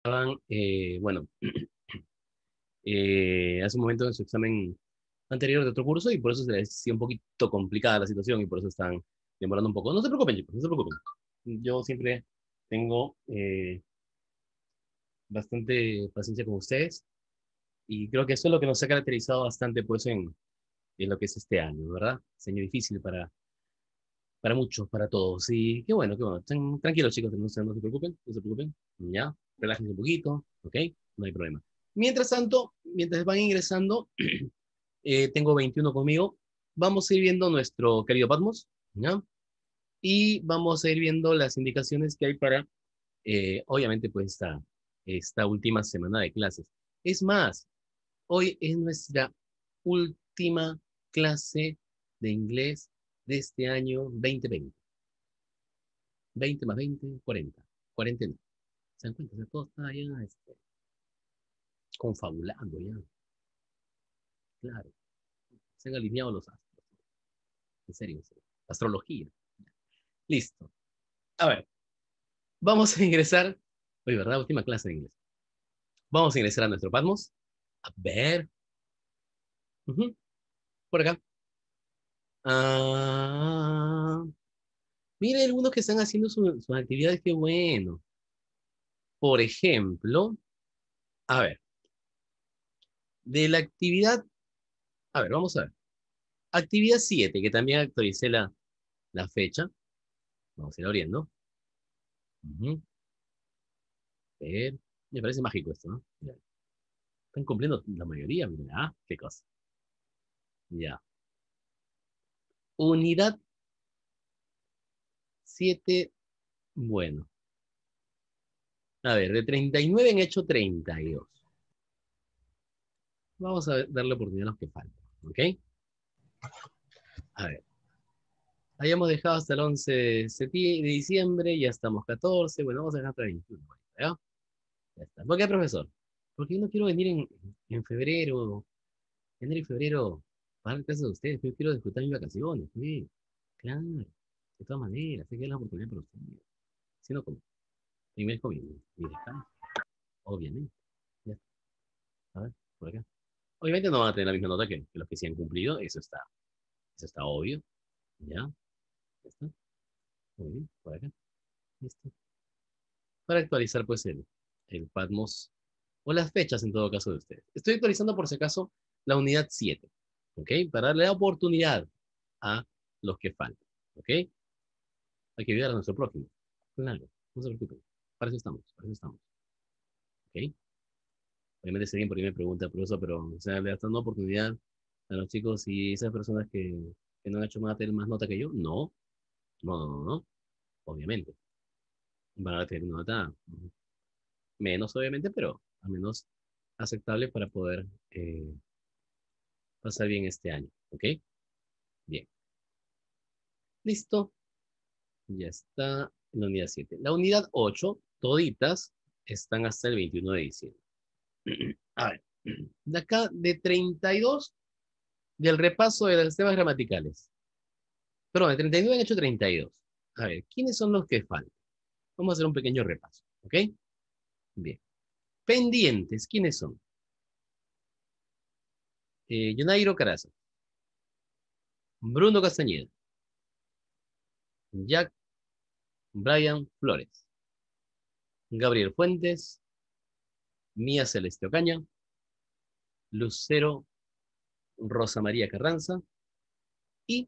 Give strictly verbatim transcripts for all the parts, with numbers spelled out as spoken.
estaban, eh, bueno, eh, hace un momento en su examen anterior de otro curso y por eso se les hacía un poquito complicada la situación y por eso están demorando un poco. No se preocupen, chicos, no se preocupen. Yo siempre tengo eh, bastante paciencia con ustedes y creo que eso es lo que nos ha caracterizado bastante pues en, en lo que es este año, ¿verdad? Es año difícil para, para muchos, para todos. Y qué bueno, qué bueno. Estén tranquilos, chicos, no se, no se preocupen, no se preocupen. Ya, relájense un poquito, ¿ok? No hay problema. Mientras tanto, mientras van ingresando, eh, tengo veintiuno conmigo. Vamos a ir viendo nuestro querido Patmos, ¿ya? Y vamos a ir viendo las indicaciones que hay para, eh, obviamente, pues esta, esta última semana de clases. Es más, hoy es nuestra última clase de inglés de este año dos mil veinte. veinte más veinte, cuarenta. cuarenta. ¿Se dan cuenta? O sea, todo está ya este, confabulando ya. Claro. Se han alineado los astros. En serio, en serio. Astrología. Listo. A ver, vamos a ingresar. Oye, ¿verdad? Última clase de inglés. Vamos a ingresar a nuestro Patmos. A ver. Ujú, por acá. Ah, mira, hay algunos que están haciendo su- sus actividades, qué bueno. Por ejemplo, a ver, de la actividad, a ver, vamos a ver. Actividad siete, que también actualicé la, la fecha. Vamos a ir abriendo. Ujú, a ver, me parece mágico esto, ¿no? Mira, están cumpliendo la mayoría, mira, ah, qué cosa. Ya. Unidad siete, bueno. A ver, de treinta y nueve han hecho treinta y dos. Vamos a ver- darle oportunidad a los que faltan, ¿ok? A ver, habíamos dejado hasta el once de, septi- de diciembre, ya estamos catorce, bueno, vamos a dejar hasta el veintiuno, ¿ya? Ya está. ¿Por qué, profesor? Porque yo no quiero venir en, en febrero, enero y febrero, para dar clases de ustedes, yo quiero disfrutar mis vacaciones, sí. Claro, de todas maneras, sé que es la oportunidad para ustedes. Si no, como, primero con mi, mi descanso, obviamente. Ya está. A ver, por acá. Obviamente no van a tener la misma nota que, que los que sí han cumplido, eso está, eso está obvio, ¿ya? Ya está. Muy bien, por acá. Listo. Para actualizar, pues, el, el Patmos, o las fechas en todo caso de ustedes. Estoy actualizando, por si acaso, la unidad siete, ¿ok? Para darle la oportunidad a los que faltan, ¿ok? Hay que ayudar a nuestro prójimo. Claro, no se preocupen. Para eso estamos, para eso estamos, ¿ok? Obviamente sería por ahí me pregunta, por eso, pero, o sea, le están dando oportunidad a los chicos y esas personas que, que no han hecho más, tener más nota que yo. No, no, no, no, no, obviamente. Van a tener una nota menos, obviamente, pero al menos aceptable para poder eh, pasar bien este año. ¿Ok? Bien. Listo. Ya está la unidad siete. La unidad ocho, toditas, están hasta el veintiuno de diciembre. A ver. De acá, de treinta y dos, del repaso de los temas gramaticales. Perdón, de treinta y nueve han hecho treinta y dos. A ver, ¿quiénes son los que faltan? Vamos a hacer un pequeño repaso. ¿Ok? Bien. Pendientes, ¿quiénes son? Eh, Yonairo Caraza, Bruno Castañeda, Jack Brian Flores, Gabriel Fuentes, Mía Celeste Ocaña, Lucero Rosa María Carranza y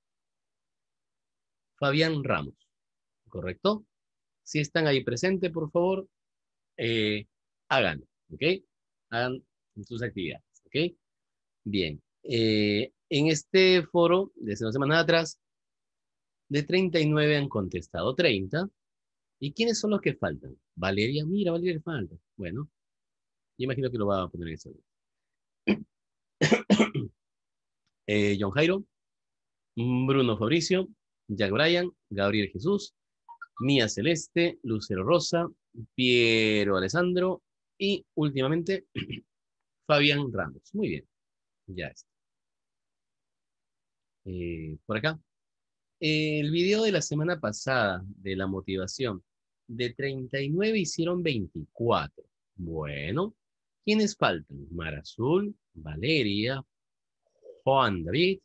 Fabián Ramos. ¿Correcto? Si están ahí presentes, por favor, eh, háganlo. ¿Ok? Hagan sus actividades. ¿Ok? Bien. Eh, en este foro, desde una semana atrás, de treinta y nueve han contestado treinta. ¿Y quiénes son los que faltan? Valeria, mira, Valeria le falta. Bueno, yo imagino que lo va a poner en eso. Eh, John Jairo, Bruno Fabricio, Jack Bryan, Gabriel Jesús, Mía Celeste, Lucero Rosa, Piero Alessandro y últimamente Fabián Ramos. Muy bien, ya está. Eh, por acá. Eh, el video de la semana pasada de la motivación, de treinta y nueve hicieron veinticuatro. Bueno. ¿Quiénes faltan? Mar Azul, Valeria, Juan David,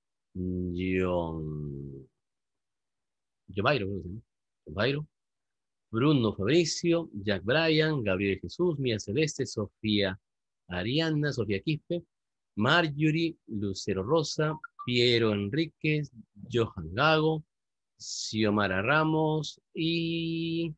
John... Jovairo, creo que se llama. Jovairo, Bruno Fabricio, Jack Bryan, Gabriel Jesús, Mía Celeste, Sofía Ariana, Sofía Quispe, Marjorie, Lucero Rosa, Piero Enríquez, Johan Gago, Xiomara Ramos y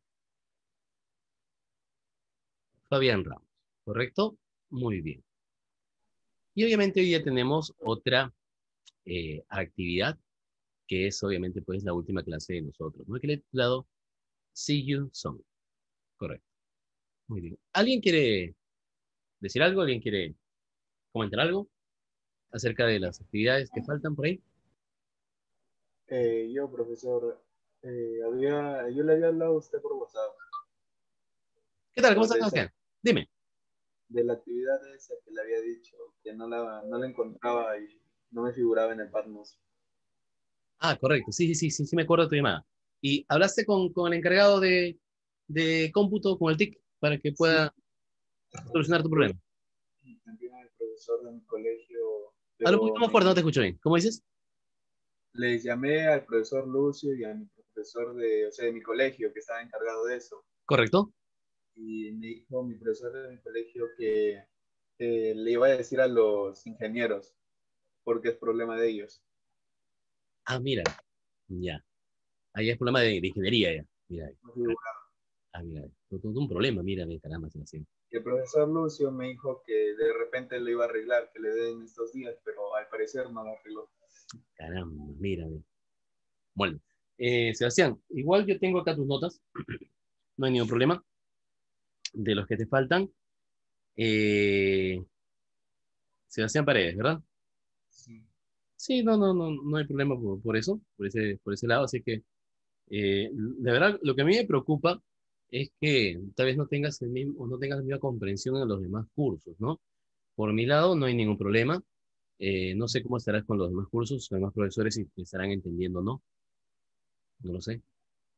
Fabián Ramos. ¿Correcto? Muy bien. Y obviamente hoy día tenemos otra eh, actividad, que es obviamente pues la última clase de nosotros, ¿no? Que le he titulado See You Soon. Correcto. Muy bien. ¿Alguien quiere decir algo? ¿Alguien quiere comentar algo acerca de las actividades que faltan por ahí? Eh, yo, profesor, eh, había, yo le había hablado a usted por WhatsApp ¿Qué tal? ¿Cómo estás, sobre esa, Sebastián? Dime. de la actividad esa que le había dicho, que no la, no la encontraba y no me figuraba en el Patmos. Ah, correcto. Sí, sí, sí, sí, sí me acuerdo de tu llamada. ¿Y hablaste con, con el encargado de, de cómputo, con el T I C, para que Sí, pueda solucionar tu problema? también al profesor de mi colegio, Habla un poquito pero más fuerte, no me, te escucho bien. ¿Cómo dices? les llamé al profesor Lucio y a mi profesor de, o sea, de mi colegio que estaba encargado de eso. ¿Correcto? Y me dijo mi profesor de mi colegio que eh, le iba a decir a los ingenieros porque es problema de ellos. Ah, mira. Ya. Ahí es problema de, de ingeniería ya. Mira. No figuraba. Ah, mira. Todo, todo un problema, mira, de caramba, Sebastián. Y el profesor Lucio me dijo que de repente lo iba a arreglar, que le den estos días, pero al parecer no lo arregló. Caramba, mira. Mira. Bueno, eh, Sebastián, igual yo tengo acá tus notas. No hay ningún problema. De los que te faltan. Eh, Sebastián Paredes, ¿verdad? Sí. Sí, no, no, no, no hay problema por, por eso, por ese, por ese lado. Así que, eh, de verdad, lo que a mí me preocupa es que tal vez no tengas el mismo, o no tengas la misma comprensión en los demás cursos, ¿no? Por mi lado, no hay ningún problema. Eh, no sé cómo estarás con los demás cursos, los demás profesores, si te estarán entendiendo o no. No lo sé.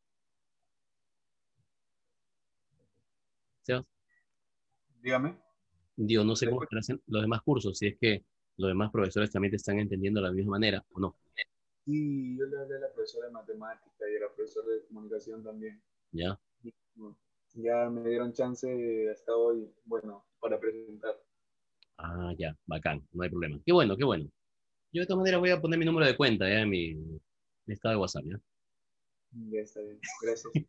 Sebas, Dígame. digo, no sé ¿Le cómo escucho? estarás en los demás cursos, si es que los demás profesores también te están entendiendo de la misma manera o no. Sí, yo le hablé a la profesora de matemática y a la profesora de comunicación también. ¿Ya? Y, bueno, ya me dieron chance hasta hoy, bueno, para presentar. Ah, ya, bacán, no hay problema. Qué bueno, qué bueno. Yo de todas maneras voy a poner mi número de cuenta, ya, en mi, mi estado de WhatsApp, ¿ya? Ya está bien, gracias.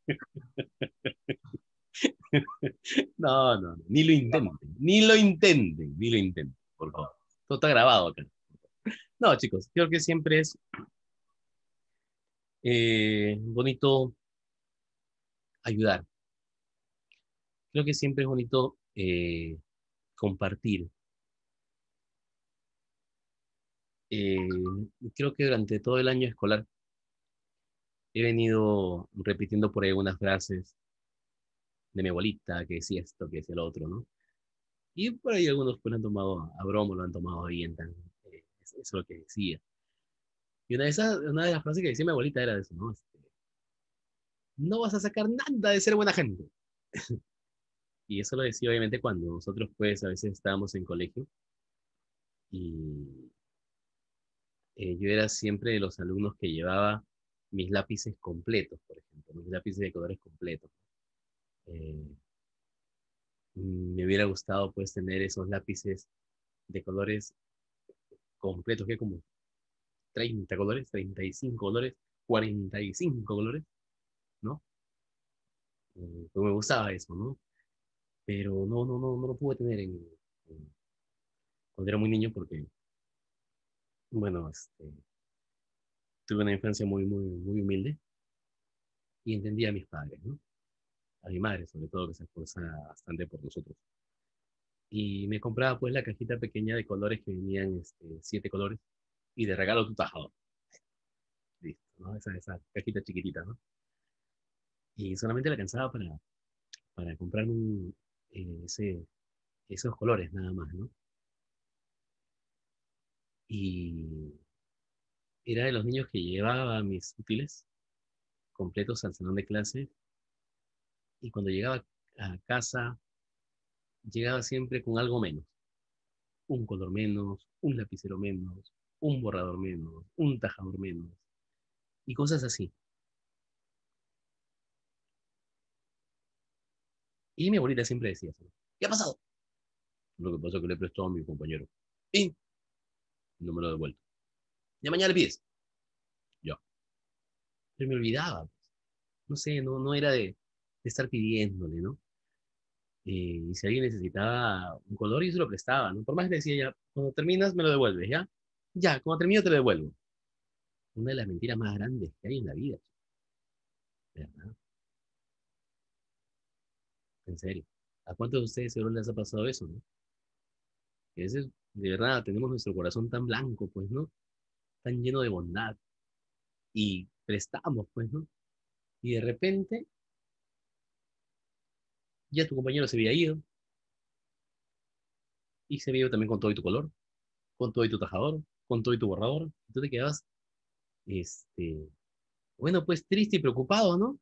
No, no, no, ni lo intenten, ni lo intenten, ni lo intenten, por favor. Todo está grabado acá. No, chicos, creo que siempre es eh, bonito ayudar. Creo que siempre es bonito eh, compartir. Eh, Creo que durante todo el año escolar he venido repitiendo por ahí unas frases de mi abuelita que decía esto, que decía lo otro, ¿no? Y por ahí algunos pues lo han tomado a broma, lo han tomado bien, tan, eh, eso es lo que decía. Y una de, esas, una de las frases que decía mi abuelita era eso, ¿no? Este, no vas a sacar nada de ser buena gente. Y eso lo decía obviamente cuando nosotros pues a veces estábamos en colegio y eh, yo era siempre de los alumnos que llevaba mis lápices completos, por ejemplo, mis lápices de colores completos. Eh, Me hubiera gustado pues tener esos lápices de colores completos, que como treinta colores, treinta y cinco colores, cuarenta y cinco colores, ¿no? Eh, pues me gustaba eso, ¿no? Pero no, no, no, no lo pude tener en, en- cuando era muy niño porque, bueno, este, tuve una infancia muy, muy, muy humilde y entendía a mis padres, ¿no? A mi madre, sobre todo, que se esfuerza bastante por nosotros. Y me compraba pues la cajita pequeña de colores que venían este, siete colores y de regalo tu tajador. Listo, ¿no? Esa, esa cajita chiquitita, ¿no? Y solamente la alcanzaba para, para comprar un, eh, ese, esos colores nada más, ¿no? Y era de los niños que llevaba mis útiles completos al salón de clase y cuando llegaba a casa llegaba siempre con algo menos. Un color menos, un lapicero menos, un borrador menos, un tajador menos, y cosas así. Y mi abuelita siempre decía eso. ¿Qué ha pasado? Lo que pasa es que le he prestado a mi compañero. Y no me lo he devuelto. Ya mañana le pides. Ya. Pero me olvidaba. No sé, no, no era de, de estar pidiéndole, ¿no? Eh, y si alguien necesitaba un color, yo se lo prestaba, ¿no? Por más que le decía ya, cuando terminas me lo devuelves, ¿ya? Ya, cuando termino te lo devuelvo. Una de las mentiras más grandes que hay en la vida, ¿verdad? En serio. ¿A cuántos de ustedes seguro les ha pasado eso, no? Que a veces, de verdad, tenemos nuestro corazón tan blanco, pues, ¿no? Tan lleno de bondad. Y prestamos, pues, ¿no? Y de repente, ya tu compañero se había ido, y se había ido también con todo y tu color, con todo y tu tajador, con todo y tu borrador. Y tú te quedabas, este, bueno, pues triste y preocupado, ¿no?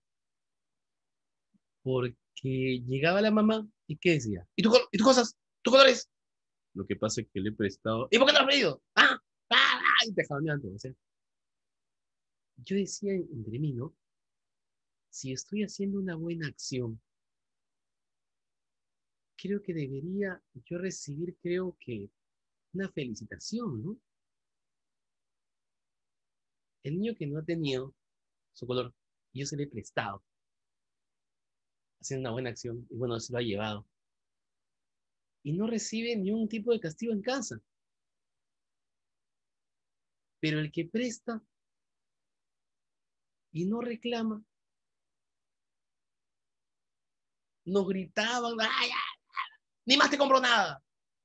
Porque llegaba la mamá y ¿qué decía? ¿Y, tu, ¿Y tus cosas? ¿Tus colores? Lo que pasa es que le he prestado. ¿Y por qué no lo has pedido? ¡Ah! ¡Ah! ¡Ah! Y te jalonean todo. O sea, yo decía entre mí, ¿no? Si estoy haciendo una buena acción, creo que debería yo recibir, creo que, una felicitación, ¿no? El niño que no ha tenido su color, yo se le he prestado, haciendo una buena acción, y bueno, se lo ha llevado. Y no recibe ni un tipo de castigo en casa. Pero el que presta y no reclama, nos gritaban, ¡ay, ay, ni más te compro nada!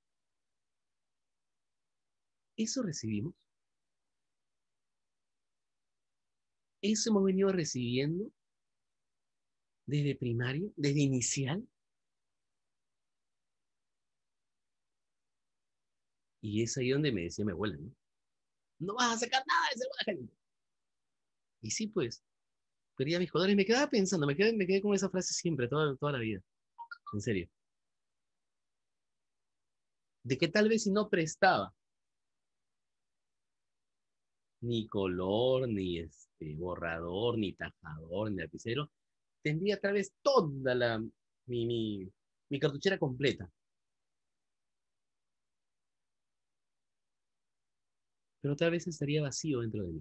Eso recibimos. Eso hemos venido recibiendo desde primaria, desde inicial. Y es ahí donde me decía mi abuela, ¿no? No vas a sacar nada de segunda gente. Y sí, pues, perdía mis colores. Me quedaba pensando, me quedé, me quedé con esa frase siempre, toda, toda la vida. En serio. De que tal vez si no prestaba ni color, ni este borrador, ni tajador, ni lapicero, tendría tal vez toda la, mi, mi, mi cartuchera completa. Pero tal vez estaría vacío dentro de mí.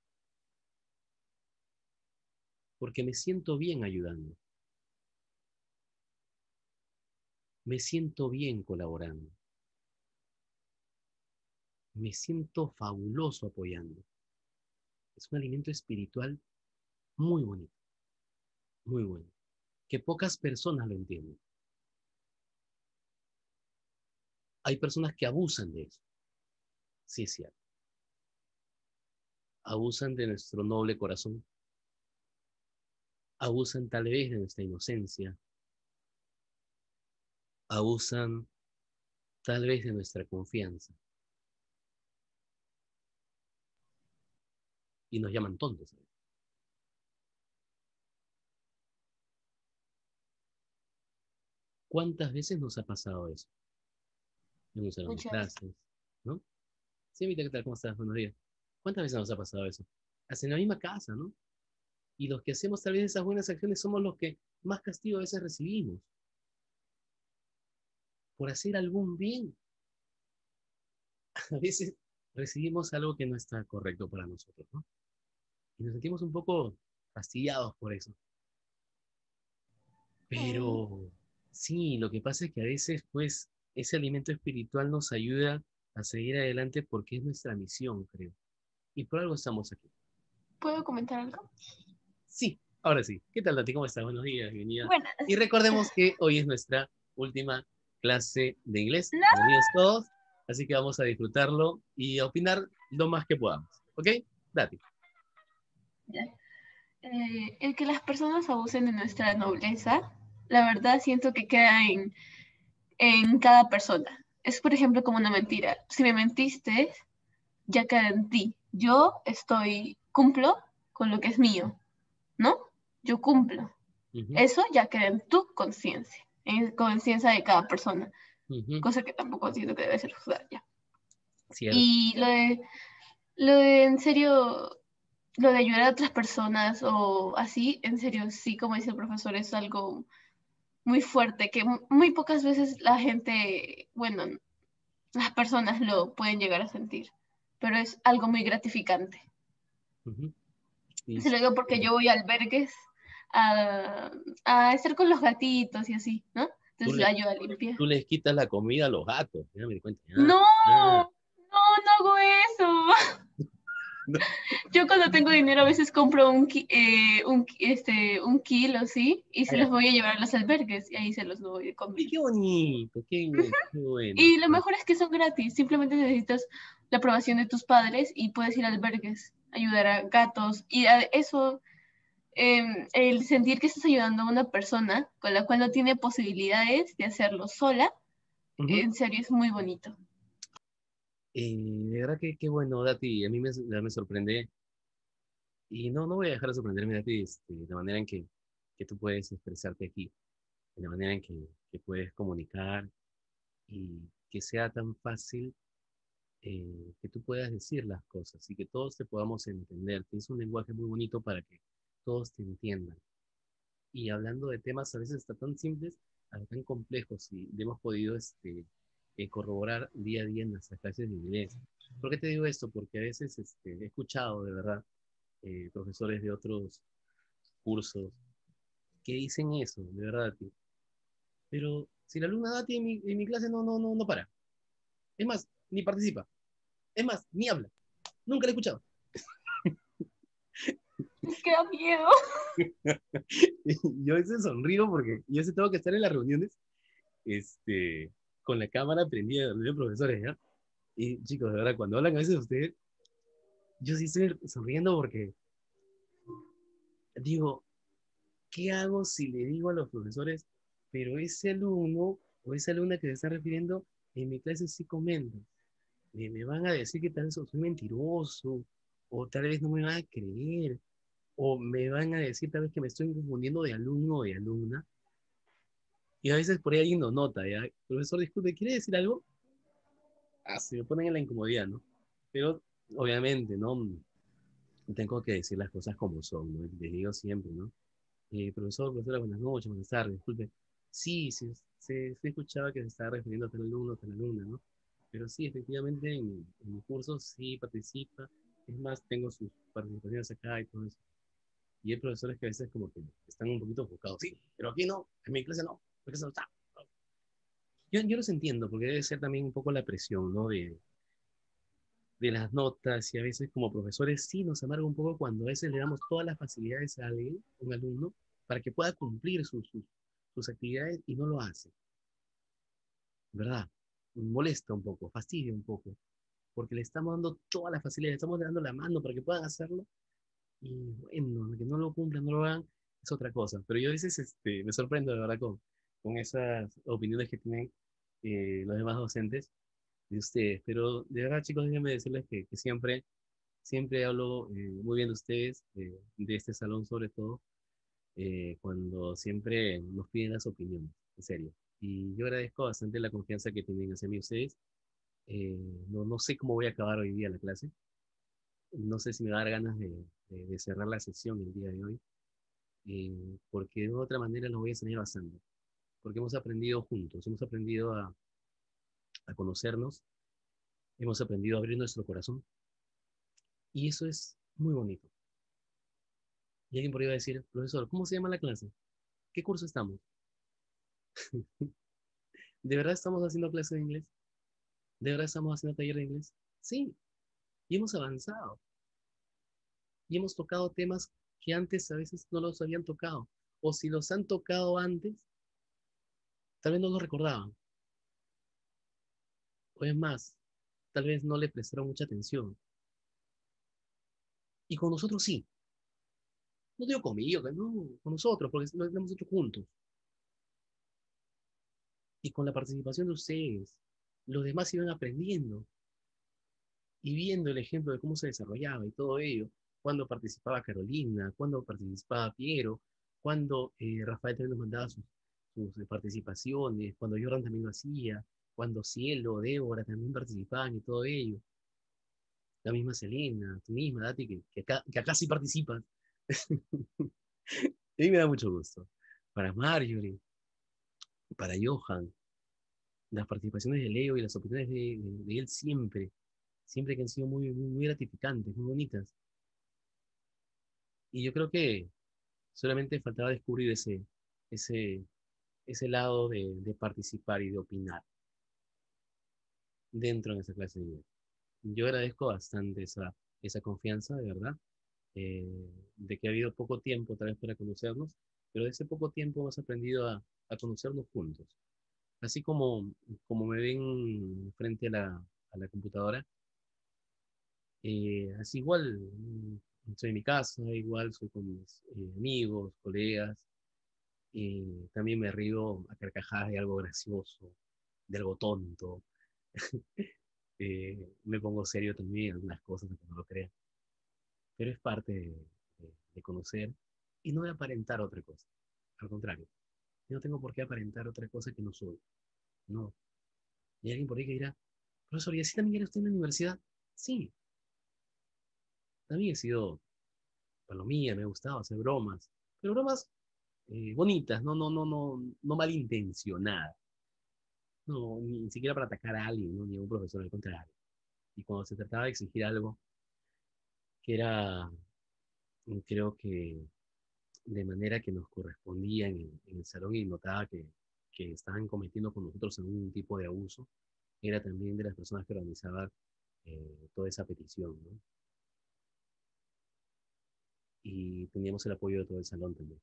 Porque me siento bien ayudando. Me siento bien colaborando. Me siento fabuloso apoyando. Es un alimento espiritual muy bonito, muy bueno, que pocas personas lo entienden. Hay personas que abusan de eso, sí es cierto. Abusan de nuestro noble corazón, abusan tal vez de nuestra inocencia, abusan tal vez de nuestra confianza y nos llaman tontos. ¿Cuántas veces nos ha pasado eso? En un salón de Muchas. clases, ¿no? Sí, Vita, ¿qué tal? ¿Cómo estás? Buenos días. ¿Cuántas veces nos ha pasado eso? Hasta en la misma casa, ¿no? Y los que hacemos tal vez esas buenas acciones somos los que más castigo a veces recibimos por hacer algún bien. A veces recibimos algo que no está correcto para nosotros, ¿no? Y nos sentimos un poco fastidiados por eso. Mm, Pero sí, lo que pasa es que a veces, pues, ese alimento espiritual nos ayuda a seguir adelante porque es nuestra misión, creo. Y por algo estamos aquí. ¿Puedo comentar algo? Sí, ahora sí. ¿Qué tal, Tati? ¿Cómo estás? Buenos días, bienvenida. Buenas. Y recordemos que hoy es nuestra última clase de inglés. No. Bienvenidos todos. Así que vamos a disfrutarlo y a opinar lo más que podamos. ¿Ok? Dati. Ya. Eh, el que las personas abusen de nuestra nobleza, la verdad siento que queda en, en cada persona. Es, por ejemplo, como una mentira. Si me mentiste, ya queda en ti. Yo estoy, cumplo con lo que es mío, ¿no? Yo cumplo. Ujú. Eso ya queda en tu conciencia. en conciencia de cada persona, Ujú. cosa que tampoco siento que debe ser juzgada ya. Cierto. Y lo de, lo de, en serio, lo de ayudar a otras personas o así, en serio, sí, como dice el profesor, es algo muy fuerte, que mu- muy pocas veces la gente, bueno, las personas lo pueden llegar a sentir, pero es algo muy gratificante. Ujú. Y Se lo digo porque yo voy a albergues a, a estar con los gatitos y así, ¿no? tú, Entonces la le, ayuda a limpiar. tú les quitas la comida a los gatos. Ya me di cuenta. Ya, No, ya. no, no hago eso. No. Yo cuando tengo dinero a veces compro un, ki- eh, un, ki- este, un kilo, ¿sí? Y Ah, se ya. los voy a llevar a los albergues y ahí se los doy de Ay, comer. qué bonito, qué, bueno, qué bueno. Y lo mejor es que son gratis, simplemente necesitas la aprobación de tus padres y puedes ir a albergues, ayudar a gatos. Y a eso, eh, el sentir que estás ayudando a una persona con la cual no tiene posibilidades de hacerlo sola, Ujú. en serio es muy bonito. Eh, de verdad que qué bueno, Dati. A mí me, me sorprende. Y no, no voy a dejar de sorprenderme, Dati, este, la manera en que, que tú puedes expresarte aquí, la manera en que, que puedes comunicar y que sea tan fácil eh, que tú puedas decir las cosas y que todos te podamos entender. Tienes un lenguaje muy bonito para que todos te entiendan. Y hablando de temas a veces hasta tan simples, a tan complejos, y hemos podido este, eh, corroborar día a día en nuestras clases de inglés. ¿Por qué te digo esto? Porque a veces este, he escuchado de verdad eh, profesores de otros cursos que dicen eso, de verdad, tío. Pero si la alumna Dati en mi, en mi clase no, no, no, no para. Es más, ni participa. Es más, ni habla. Nunca la he escuchado. Es que da miedo. Y yo a veces sonrío porque yo sé tengo que estar en las reuniones este, con la cámara prendida de los profesores, ¿ya? Y chicos, de verdad, cuando hablan a veces ustedes, yo sí estoy sonriendo porque digo, ¿qué hago si le digo a los profesores, pero ese alumno o esa alumna que se está refiriendo en mi clase sí comenta? Me, me van a decir que tal vez soy mentiroso, o tal vez no me van a creer, o me van a decir tal vez que me estoy confundiendo de alumno o de alumna. Y a veces por ahí alguien nos nota, ¿ya? Profesor, disculpe, ¿quiere decir algo? Ah, se me ponen en la incomodidad, ¿no? Pero obviamente, ¿no? Tengo que decir las cosas como son, ¿no? Les digo siempre, ¿no? Eh, profesor, profesora, buenas noches, buenas tardes, disculpe. Sí, sí, se, se escuchaba que se estaba refiriendo a tal alumno, a tal alumna, ¿no? Pero sí, efectivamente, en, en mi curso sí participa. Es más, tengo sus participaciones acá y todo eso. Y hay profesores que a veces como que están un poquito enfocados. Sí, pero aquí no, en mi clase no, porque eso no está. Yo, yo los entiendo, porque debe ser también un poco la presión, ¿no? De, de las notas y a veces como profesores sí nos amarga un poco cuando a veces le damos todas las facilidades a alguien, un alumno, para que pueda cumplir sus, sus, sus actividades y no lo hace, ¿verdad? Molesta un poco, fastidia un poco, porque le estamos dando todas las facilidades, le estamos dando la mano para que puedan hacerlo y bueno, que no lo cumplan, no lo hagan, es otra cosa. Pero yo a veces este, me sorprendo de verdad con, con esas opiniones que tienen eh, los demás docentes de ustedes. Pero de verdad, chicos, déjenme decirles que, que siempre, siempre hablo eh, muy bien de ustedes, eh, de este salón sobre todo, eh, cuando siempre nos piden las opiniones, en serio. Y yo agradezco bastante la confianza que tienen hacia mí ustedes. Eh, no, no sé cómo voy a acabar hoy día la clase. No sé si me va a dar ganas de, de- de cerrar la sesión el día de hoy, eh, porque de otra manera nos voy a enseñar bastante. Porque hemos aprendido juntos, hemos aprendido a, a conocernos, hemos aprendido a abrir nuestro corazón. Y eso es muy bonito. Y alguien por ahí va a decir, profesor, ¿cómo se llama la clase? ¿Qué curso estamos? ¿De verdad estamos haciendo clase de inglés? ¿De verdad estamos haciendo taller de inglés? Sí, y hemos avanzado. Y hemos tocado temas que antes a veces no los habían tocado. O si los han tocado antes, tal vez no los recordaban. O es más, tal vez no le prestaron mucha atención. Y con nosotros sí. No digo conmigo, que no, con nosotros, porque lo hemos hecho juntos. Y con la participación de ustedes, los demás iban aprendiendo y viendo el ejemplo de cómo se desarrollaba y todo ello, cuando participaba Carolina, cuando participaba Piero, cuando eh, Rafael también nos mandaba sus, sus eh, participaciones, cuando Jordan también lo hacía, cuando Cielo, Débora también participaban y todo ello. La misma Selena, tú misma, Dati, que, que, acá, que acá sí participan. Y me da mucho gusto. Para Marjorie, para Johan, las participaciones de Leo y las opiniones de, de, de él siempre, siempre que han sido muy, muy, muy gratificantes, muy bonitas. Y yo creo que solamente faltaba descubrir ese, ese, ese lado de, de participar y de opinar dentro de esa clase de vida. Yo agradezco bastante esa, esa confianza, de verdad, eh, de que ha habido poco tiempo tal vez para conocernos, pero de ese poco tiempo hemos aprendido a, a conocernos juntos. Así como, como me ven frente a la, a la computadora, eh, así igual mm, estoy en mi casa, igual soy con mis eh, amigos, colegas, eh, también me río a carcajadas de algo gracioso, de algo tonto, eh, me pongo serio también en algunas cosas, aunque no lo crean, pero es parte de, de- de conocer y no de aparentar otra cosa, al contrario, yo no tengo por qué aparentar otra cosa que no soy, no. Y hay alguien por ahí que dirá, profesor, ¿y así también era usted en la universidad? Sí, también he sido palomía, me ha gustado hacer bromas, pero bromas eh, bonitas, no, no, no, no, no malintencionadas, no, ni siquiera para atacar a alguien, ¿no? Ni a un profesor, al contrario. Y cuando se trataba de exigir algo que era, mm, creo que de manera que nos correspondía en el, en el salón y notaba que, que estaban cometiendo con nosotros algún tipo de abuso, era también de las personas que organizaban eh, toda esa petición, ¿no? Y teníamos el apoyo de todo el salón también.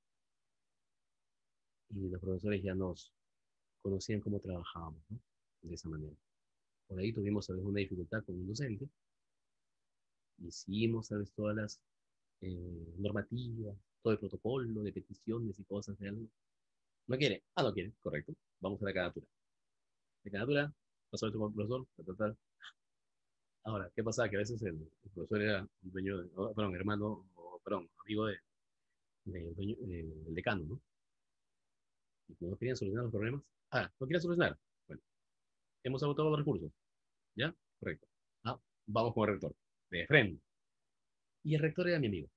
Y los profesores ya nos conocían cómo trabajábamos, ¿no? De esa manera. Por ahí tuvimos a veces una dificultad con un docente, hicimos a veces todas las eh, normativas, todo el protocolo de peticiones y cosas de algo. No quiere, ah, no quiere, correcto. Vamos a la canatura. La canatura, pasó esto con el profesor, tal, tal, tal. Ahora, ¿qué pasaba? Que a veces el, el profesor era un dueño, de, oh, perdón, hermano, o, perdón, amigo de, de, dueño, de, del decano, ¿no? Y no querían solucionar los problemas. Ah, no querían solucionar. Bueno, hemos agotado los recursos. ¿Ya? Correcto. Ah, vamos con el rector. De frente. Y el rector era mi amigo.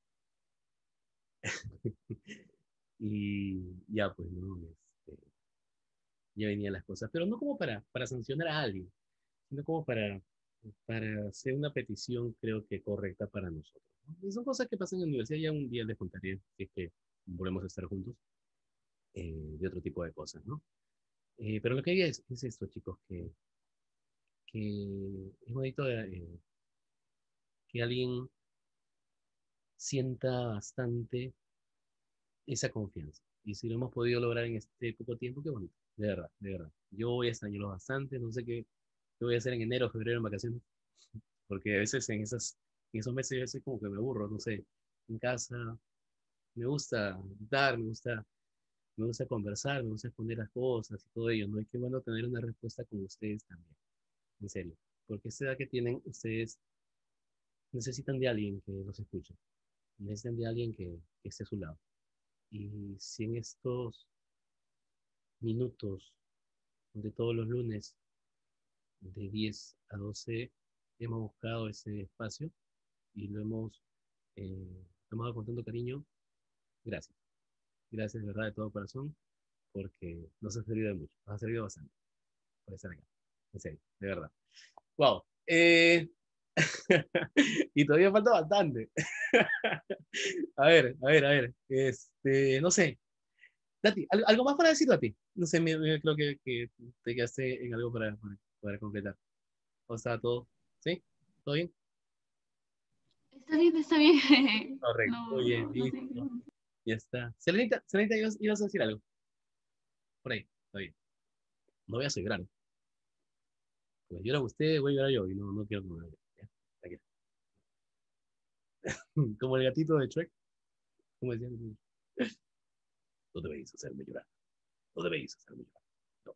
Y ya, pues, ¿no? Este, ya venían las cosas. Pero no como para, para sancionar a alguien, sino como para, para hacer una petición, creo que correcta para nosotros, ¿no? Y son cosas que pasan en la universidad. Ya un día les contaré si es que volvemos a estar juntos, eh, de otro tipo de cosas, ¿no? Eh, pero lo que hay es, es esto, chicos, que, que es bonito eh, que alguien sienta bastante esa confianza. Y si lo hemos podido lograr en este poco tiempo, qué bonito. De verdad, de verdad. Yo voy a extrañarlos bastante. No sé qué, qué voy a hacer en enero, febrero, en vacaciones. Porque a veces en, esas, en esos meses, a veces como que me aburro, no sé. En casa me gusta dar, me gusta, me gusta conversar, me gusta exponer las cosas y todo ello. No hay que bueno tener una respuesta con ustedes también. En serio. Porque esta edad que tienen, ustedes necesitan de alguien que los escuche. Necesitan de alguien que, que esté a su lado. Y si en estos minutos de todos los lunes de diez a doce hemos buscado ese espacio y lo hemos eh, tomado con tanto cariño, gracias. Gracias de verdad de todo corazón porque nos ha servido de mucho, nos ha servido bastante por estar acá. En serio, de verdad. Wow. Eh, y todavía falta bastante. A ver, a ver, a ver. Este, no sé. Dati, ¿al- ¿algo más para decir, Dati? No sé, me, me- creo que, que te quedaste en algo para, para, para completar. ¿O está todo? ¿Sí? ¿Todo bien? Está bien, está bien. Correcto. Muy No, bien, no, no listo. tengo. Ya está. Selenita, Selenita, ibas, ibas a decir algo. Por ahí. Está bien. No voy a asegurar. Porque llora usted, voy a llorar yo. Y no, no quiero que me vaya. Ya, tranquila. Como el gatito de Shrek. Como decía. No debéis hacerme llorar. No debéis hacerme llorar. No.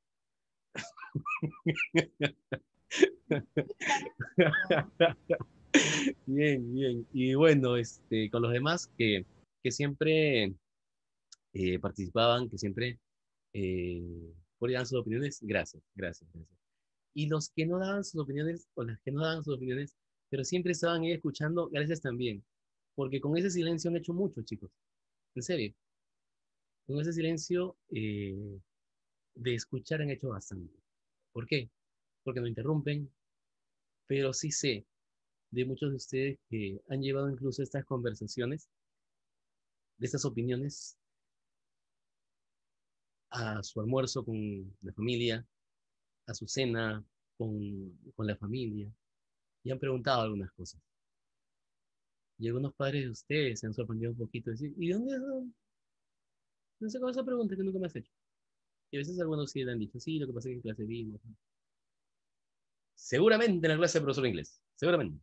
Bien, bien. Y bueno, este, con los demás que, que siempre eh, participaban, que siempre eh, por dar sus opiniones. Gracias, gracias, gracias. Y los que no daban sus opiniones, o las que no daban sus opiniones, pero siempre estaban ahí escuchando, gracias también. Porque con ese silencio han hecho mucho, chicos. En serio. Con ese silencio eh, de escuchar han hecho bastante. ¿Por qué? Porque no interrumpen, pero sí sé de muchos de ustedes que han llevado incluso estas conversaciones, de estas opiniones, a su almuerzo con la familia, a su cena con, con la familia, y han preguntado algunas cosas. Y algunos padres de ustedes se han sorprendido un poquito, de decir, ¿y dónde son? No sé cómo esa pregunta que nunca me has hecho. Y a veces algunos sí le han dicho, sí, lo que pasa es que en clase vimos. Seguramente en la clase de profesor de inglés, seguramente.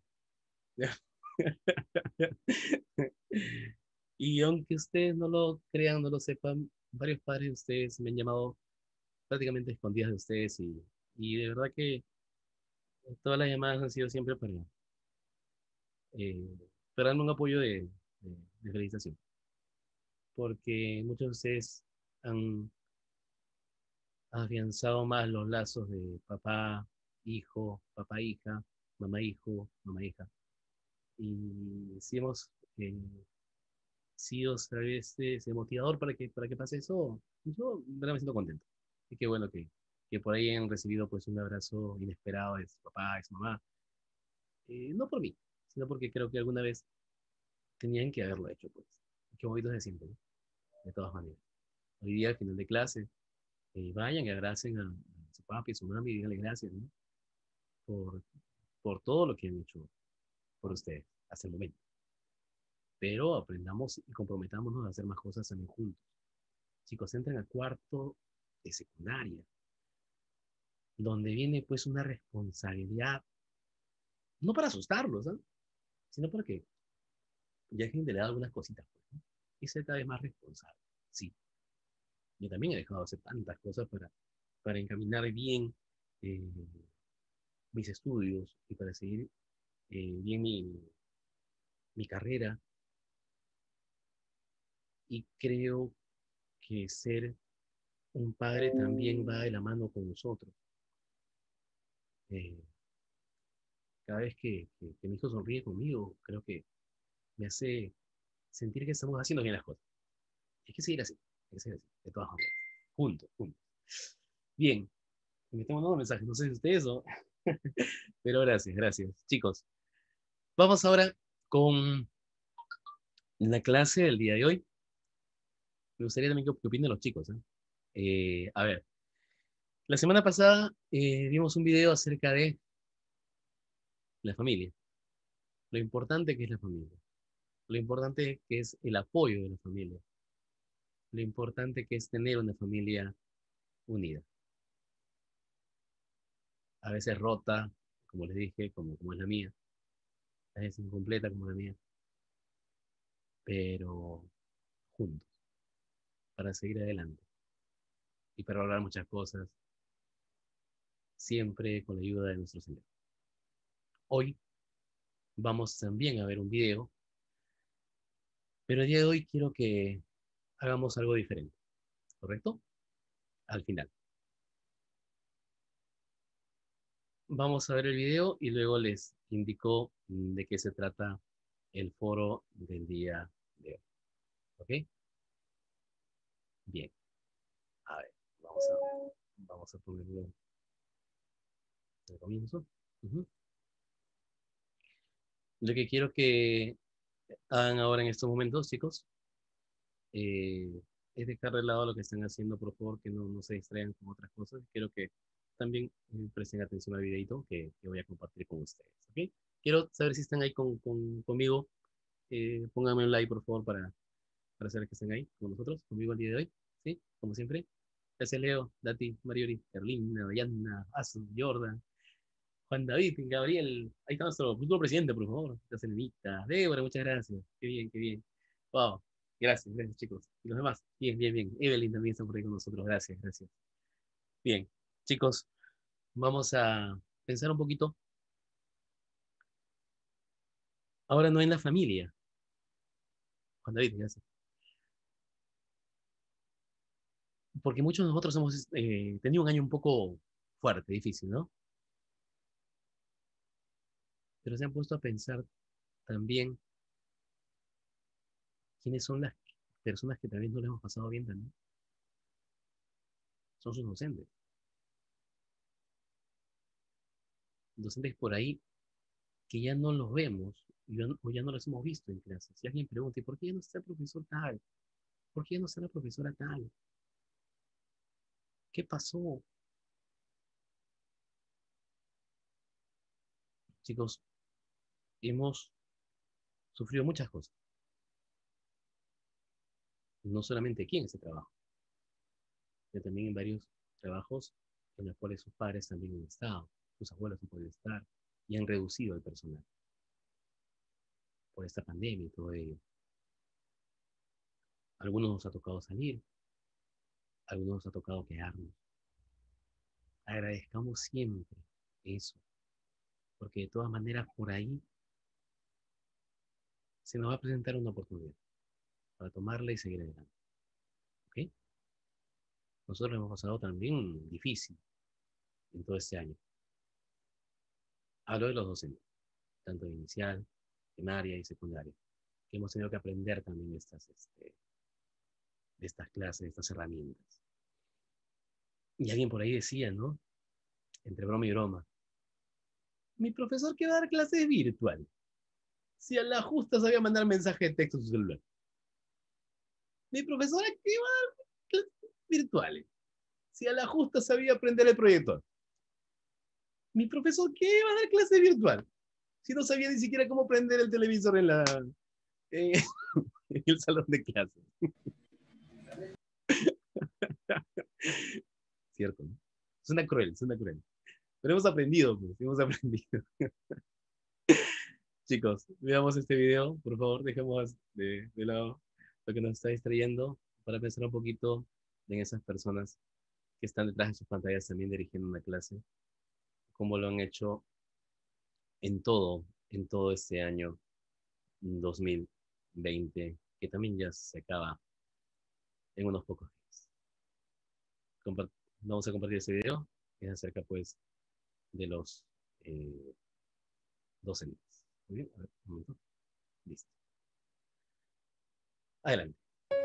Y aunque ustedes no lo crean, no lo sepan, varios padres de ustedes me han llamado prácticamente escondidas de ustedes y, y de verdad que todas las llamadas han sido siempre para, eh, para darme un apoyo de, de, de felicitación, porque muchos de ustedes han afianzado más los lazos de papá, hijo, papá, hija, mamá, hijo, mamá, hija. Y si hemos eh, sido a vez ese motivador para que, para que pase eso, yo de verdad me siento contento. Y qué bueno que, que por ahí han recibido pues un abrazo inesperado de su papá, de su mamá. Eh, no por mí, sino porque creo que alguna vez tenían que haberlo hecho, pues. Qué bonito se siente, ¿no? De todas maneras. Hoy día, al final de clase, eh, vayan y abracen a, a su papi, a su mami y díganle gracias, ¿no? Por, por todo lo que han hecho por ustedes hasta el momento. Pero aprendamos y comprometámonos a hacer más cosas también juntos. Chicos, entran a cuarto de secundaria, donde viene pues una responsabilidad, no para asustarlos, ¿eh? Sino para que ya dejen de lado algunas cositas, pues, ¿no? Y ser cada vez más responsable. Sí, yo también he dejado de hacer tantas cosas para, para encaminar bien eh, mis estudios y para seguir eh, bien mi, mi carrera. Y creo que ser un padre también va de la mano con nosotros. Eh, cada vez que, que, que mi hijo sonríe conmigo, creo que me hace sentir que estamos haciendo bien las cosas. Hay que seguir así, hay que seguir así, de todas maneras. Juntos, juntos. Bien, me tengo un mensaje, no sé si ustedes o... Pero gracias, gracias. Chicos, vamos ahora con la clase del día de hoy. Me gustaría también que, que opinen los chicos, ¿eh? Eh, a ver, la semana pasada eh, vimos un video acerca de la familia, lo importante que es la familia, lo importante que es el apoyo de la familia, lo importante que es tener una familia unida. A veces rota, como les dije, como, como es la mía, a veces incompleta como la mía, pero juntos, para seguir adelante y para lograr muchas cosas, siempre con la ayuda de nuestro Señor. Hoy vamos también a ver un video, pero el día de hoy quiero que hagamos algo diferente, ¿correcto? Al final. Vamos a ver el video y luego les indico de qué se trata el foro del día de hoy. ¿Ok? Bien. A ver, vamos a, vamos a ponerlo al comienzo. Uh-huh. Lo que quiero que hagan ahora en estos momentos, chicos, eh, es dejar de lado lo que están haciendo, por favor, que no, no se distraigan con otras cosas. Quiero que también eh, presten atención al videito que, que voy a compartir con ustedes. ¿Ok? Quiero saber si están ahí con, con, conmigo. Eh, pónganme un like, por favor, para, para saber que están ahí con nosotros, conmigo el día de hoy. ¿Sí? Como siempre. Gracias, Leo, Dati, Mariori, Carlina, Dayana, Azu, Jordan, Juan David, Gabriel. Ahí está nuestro futuro presidente, por favor. La Selenita. Débora, muchas gracias. Qué bien, qué bien. Wow. Gracias, gracias, chicos. Y los demás. Bien, bien, bien. Evelyn también está por ahí con nosotros. Gracias, gracias. Bien, chicos, vamos a pensar un poquito. Ahora no en la familia. Juan David, gracias. porque muchos de nosotros hemos eh, tenido un año un poco fuerte, difícil, ¿no? Pero se han puesto a pensar también quiénes son las personas que también no les hemos pasado bien también. Son sus docentes. Docentes por ahí que ya no los vemos ya no- o ya no los hemos visto en clase. Si alguien pregunta, ¿y por qué ya no está el profesor tal? ¿Por qué ya no está la profesora tal? ¿Qué pasó? Chicos, hemos sufrido muchas cosas. No solamente aquí en este trabajo, sino también en varios trabajos en los cuales sus padres también han estado, sus abuelos han podido estar y han reducido el personal por esta pandemia y todo ello. Algunos nos ha tocado salir, algunos nos ha tocado quedarnos. Agradezcamos siempre eso, porque de todas maneras por ahí se nos va a presentar una oportunidad para tomarla y seguir adelante. ¿Ok? Nosotros hemos pasado también difícil en todo este año. Hablo de los docentes, tanto de inicial, primaria y secundaria, que hemos tenido que aprender también estas, este, de estas clases, de estas herramientas. Y alguien por ahí decía, ¿no? Entre broma y broma, mi profesor que va a dar clases virtual. Si a la justa sabía mandar mensaje de texto a su celular. Mi profesora que va a dar clases virtuales. Si a la justa sabía prender el proyector. Mi profesor que va a dar clase virtual. Si no sabía ni siquiera cómo prender el televisor en, la, en, en el salón de clases. Cierto, ¿no? Es una cruel, es una cruel. Pero hemos aprendido, pues, hemos aprendido. Chicos, veamos este video, por favor, dejemos de, de lado lo que nos está distrayendo para pensar un poquito en esas personas que están detrás de sus pantallas también dirigiendo una clase, cómo lo han hecho en todo, en todo este año dos mil veinte, que también ya se acaba en unos pocos días. Compart Vamos a compartir este video, que es acerca pues de los eh, docentes. Muy bien, a ver, un momento. Listo. Adelante.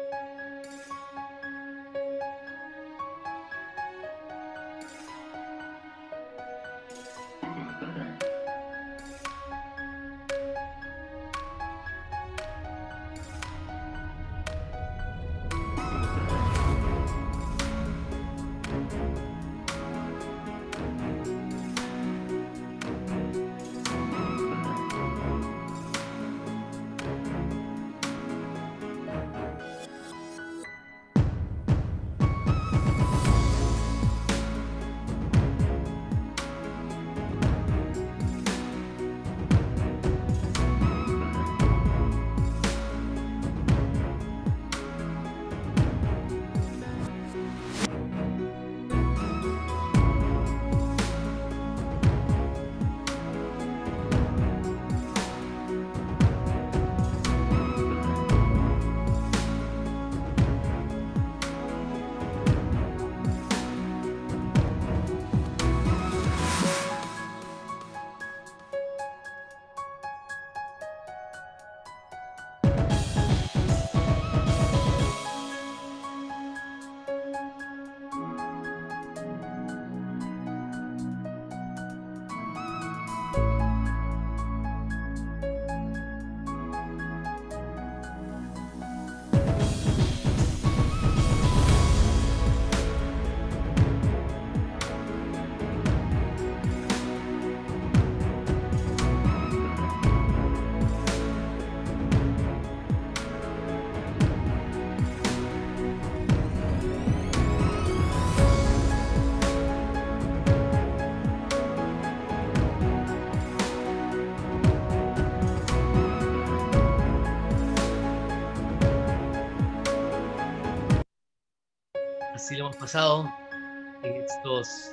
Así lo hemos pasado en estos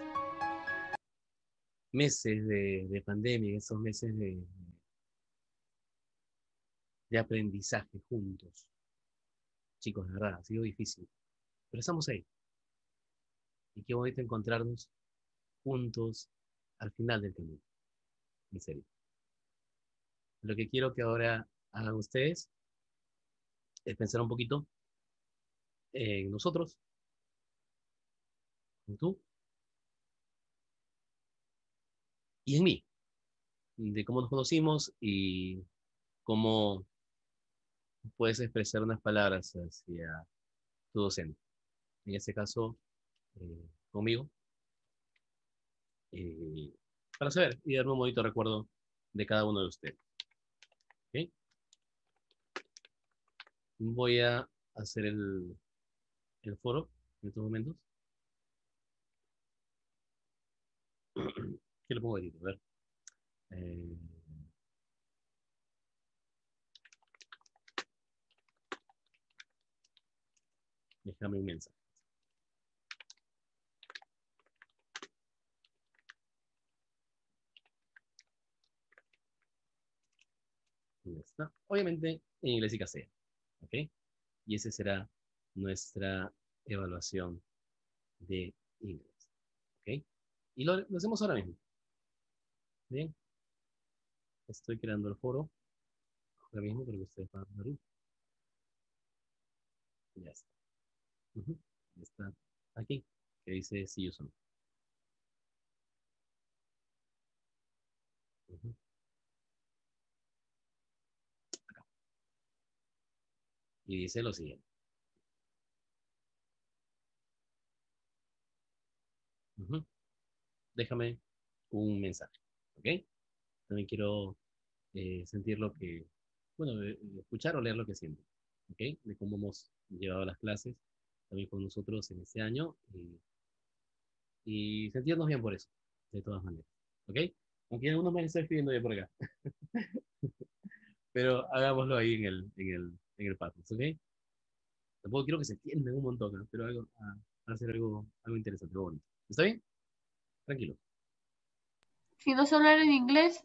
meses de, de pandemia, en estos meses de, de aprendizaje juntos. Chicos, de verdad, ha sido difícil. Pero estamos ahí. Y qué bonito encontrarnos juntos al final del camino. En serio. Lo que quiero que ahora hagan ustedes es pensar un poquito en nosotros, en tú y en mí, de cómo nos conocimos y cómo puedes expresar unas palabras hacia tu docente. En este caso, eh, conmigo, eh, para saber y darme un bonito recuerdo de cada uno de ustedes. ¿Okay? Voy a hacer el, el foro en estos momentos. ¿Qué le pongo aquí? A ver. Eh, déjame un mensaje. Ya está. Obviamente en inglés y castellano. ¿Ok? Y esa será nuestra evaluación de inglés. ¿Ok? Y lo, lo hacemos ahora mismo. Bien. Estoy creando el foro ahora mismo para que ustedes puedan verlo. Ya está. Uh-huh. Ya está aquí, que dice See You Soon. Uh-huh. Acá. Y dice lo siguiente. Uh-huh. Déjame un mensaje. ¿Ok? También quiero eh, sentir lo que, bueno, eh, escuchar o leer lo que siento. ¿Ok? De cómo hemos llevado las clases también con nosotros en este año. Y, y sentirnos bien por eso, de todas maneras. ¿Ok? Aunque algunos me están escribiendo ya por acá. Pero hagámoslo ahí en el, en el, en el Patreon, ¿ok? Tampoco quiero que se tiendan un montón, ¿no? Pero algo, a, a hacer algo, algo interesante, algo bonito. ¿Está bien? Tranquilo. Si no sé hablar en inglés,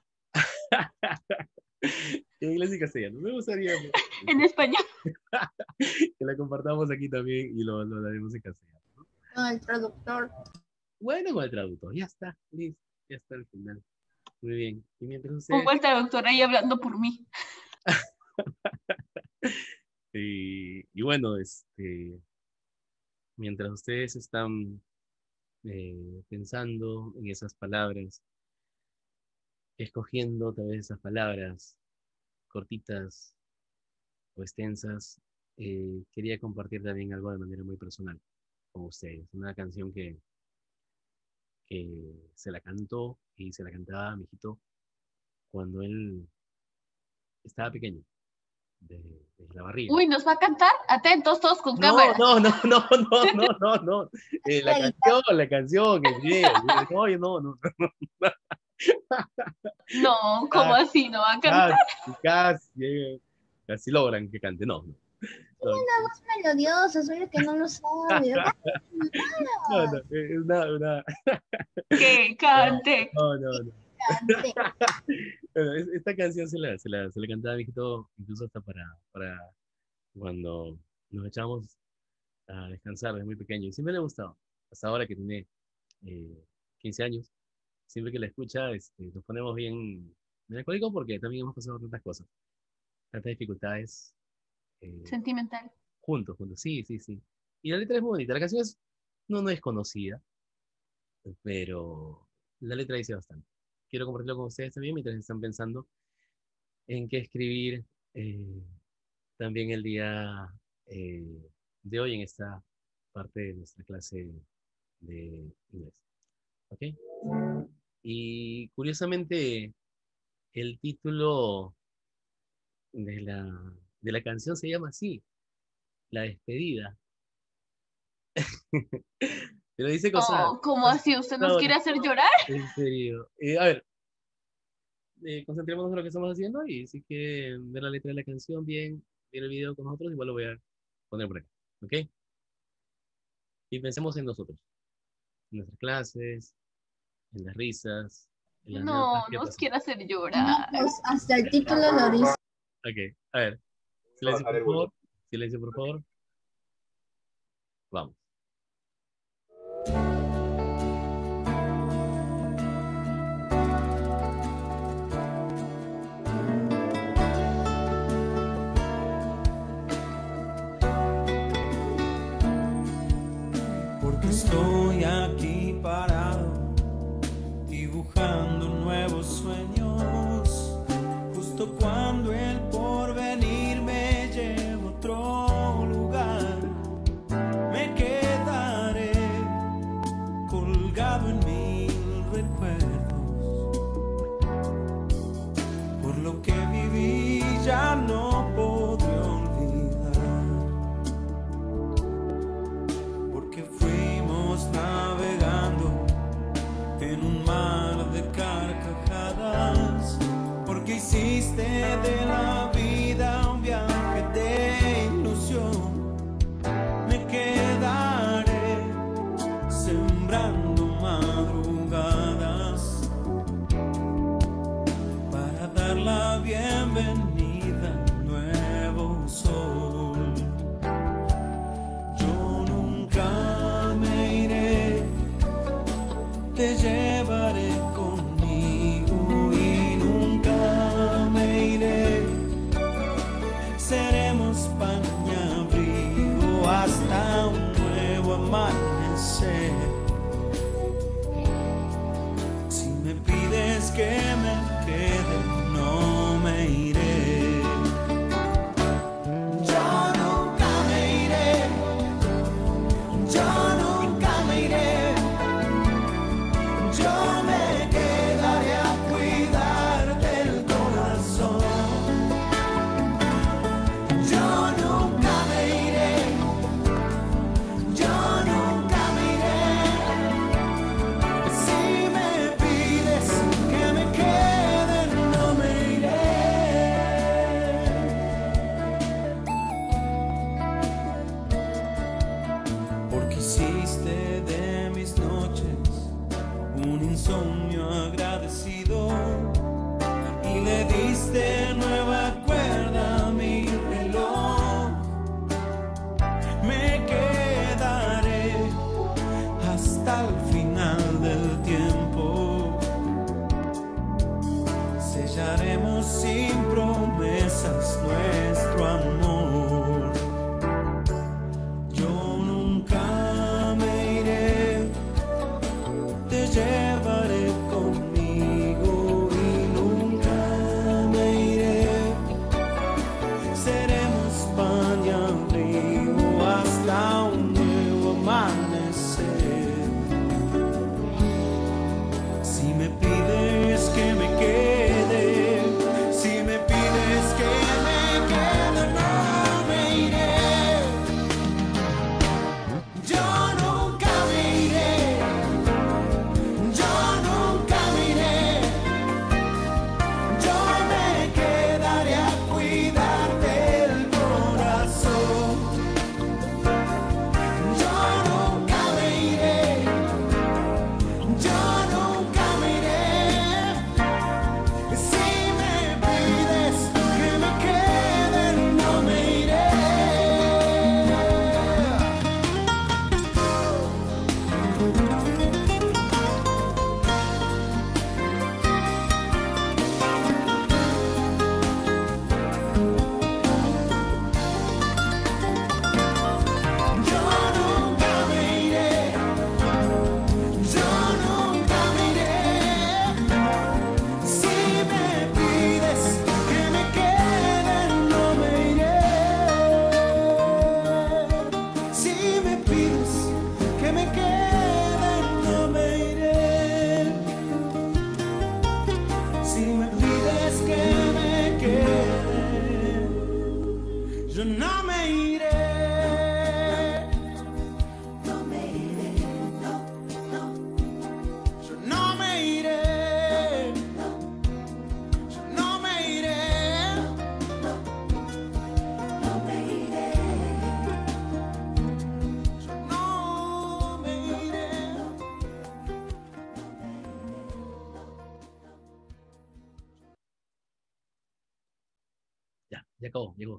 En inglés y castellano. Me gustaría en español. que la compartamos aquí también y lo, lo haremos en castellano. ¿No? Con el traductor. Bueno, con el traductor. Ya está, listo. Ya está al final. Muy bien. Y mientras Pongo ustedes... al traductor ahí hablando por mí. y, y bueno, este, mientras ustedes están eh, pensando en esas palabras, escogiendo tal vez esas palabras cortitas o extensas, eh, quería compartir también algo de manera muy personal con ustedes. Una canción que, que se la cantó y se la cantaba a mi hijito cuando él estaba pequeño, de, de la barriga. Uy, ¿nos va a cantar? Atentos todos con No, cámara. no, no, no, no, no, no, no. Eh, la La guitarra. canción, la canción, el video. No, yo no, no. No, ¿cómo Casi, así? ¿No va a cantar? casi, casi, eh, casi logran que cante. No, no. No, Es melodioso, solo que no lo sabe. no, no, es una, una... Que cante. No, no, no. Cante. Bueno, es- esta canción se la, se la, se la cantaba a mi hijito, incluso hasta para, para cuando nos echamos a descansar desde muy pequeño. Y siempre le ha gustado. Hasta ahora que tiene eh, quince años, siempre que la escucha, este, nos ponemos bien melancólicos porque también hemos pasado tantas cosas, tantas dificultades eh, Sentimental. juntos, juntos. Sí, sí, sí. Y la letra es muy bonita. La canción es, no, no es conocida, pero la letra dice bastante. Quiero compartirlo con ustedes también mientras están pensando en qué escribir eh, también el día eh, de hoy en esta parte de nuestra clase de inglés. ¿Ok? Y curiosamente, el título de la, de la canción se llama así, La despedida. Pero dice cosas, Oh, ¿cómo cosas- así? ¿Usted nos no, quiere hacer llorar? en serio. Eh, a ver, eh, concentrémonos en lo que estamos haciendo y si quieren ver la letra de la canción bien, ver el video con nosotros, igual lo voy a poner por acá. ¿Ok? Y pensemos en nosotros, en nuestras clases, en las risas, en las anécdotas No, que nos pasamos. quiere hacer No, llorar. pues hasta el título lo dice. Ok, a ver, Voy a silencio bajar por el favor, volumen. silencio por favor. Vamos. en un mar de carcajadas, porque hiciste de la vida un viaje de ilusión. Me quedaré sembrando madrugadas para dar la bienvenida al nuevo sol. Yo nunca me iré, te llevaré conmigo y nunca me iré. Seremos pan y abrigo hasta un nuevo amanecer. Si me pides que me quede, no me iré. Yo nunca me iré, yo nunca me iré. Yo me quedaré a cuidarte el corazón. Yo nunca me iré, yo nunca me iré. Si me pides que me quede, no me iré. Porque hiciste de mis noches un insomnio agradecido y le diste nueva cuerda a mi reloj. Me quedaré hasta el final del tiempo. Sellaremos sin promesas nuestro amor. Yo nunca me iré, te llevaré conmigo y nunca me iré. Seremos pan y abrigo hasta un nuevo amanecer. Si me pides que me quede, si me pides que me quede, no me iré. Yo nunca me iré, yo nunca me iré. Yo me quedaré a cuidarte el corazón. Yo nunca me iré, yo nunca me iré. Si me pides que me quede, no me iré. Yo nunca me iré, yo nunca me iré. Si me pides que me quede, no me iré. Si me pides que me quede, no me iré. Si me pides que me quede, yo no me iré. No me iré, no, no. Yo no me iré. No, yo no me iré. No, no me iré. Yo no me iré. Ya, ya acabó, llegó.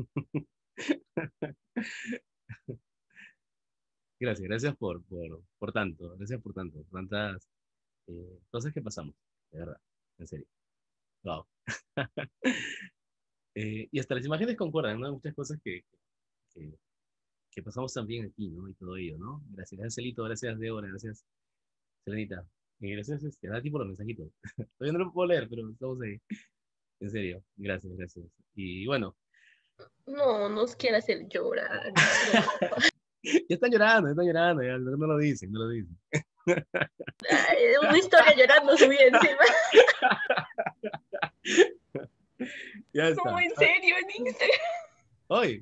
Gracias, gracias por, por, por tanto, gracias por tanto, por tantas eh, cosas que pasamos, de verdad, en serio. Wow. Eh, y hasta las imágenes concuerdan, ¿no? Muchas cosas que, que, que pasamos también aquí, ¿no? Y todo ello, ¿no? Gracias, gracias, Celito, gracias, Débora, gracias, Selenita. Y gracias, este, a ti por los mensajitos. Todavía no lo puedo leer, pero estamos ahí. En serio, gracias, gracias. Y bueno, No, nos quiere hacer llorar. ya están llorando, ya están llorando, ya no lo dicen, no lo dicen. Ay, una historia llorando subí encima. Ya está. Como en serio, en Instagram. Hoy,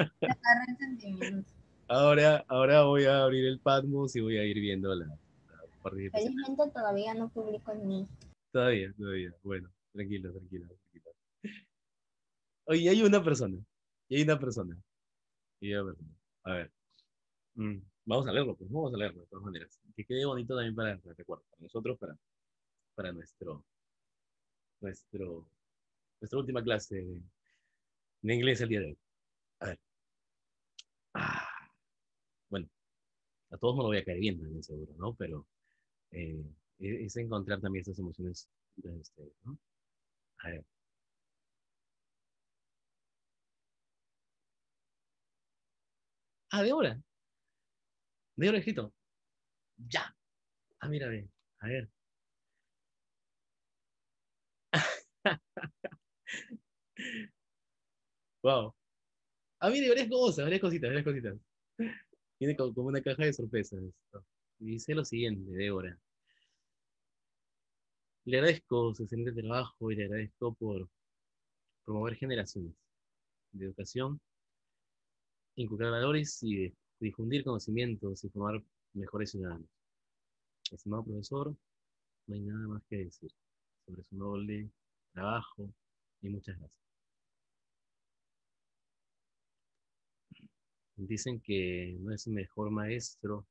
Agarren sentimientos. ahora, ahora voy a abrir el Patmos y voy a ir viendo la, la participación. Felizmente todavía no publico en mí. Todavía, todavía. Bueno, tranquilo, tranquilo, tranquilo. Oye, hay una persona. Y hay una persona. Y hay una persona. A ver. mm, Vamos a leerlo, pues. Vamos a leerlo de todas maneras. Que quede bonito también para el recuerdo. Para nosotros, para, para nuestro, nuestro, nuestra última clase de, de inglés el día de hoy. A ver. Ah, bueno, a todos no lo voy a caer bien también, seguro, ¿no? Pero eh, es encontrar también esas emociones de ustedes, ¿no? A ver. Ah, de hora. De hora escrito. Ya. Ah, mira, ve. A ver. Wow. Ah, mire, varias cosas, varias cositas, varias cositas. Tiene como, como una caja de sorpresas esto. Y dice lo siguiente, Débora. Le agradezco su excelente trabajo y le agradezco por promover generaciones de educación, inculcar valores y de difundir conocimientos y formar mejores ciudadanos. Estimado profesor, no hay nada más que decir sobre su noble trabajo y muchas gracias. Dicen que no es mejor maestro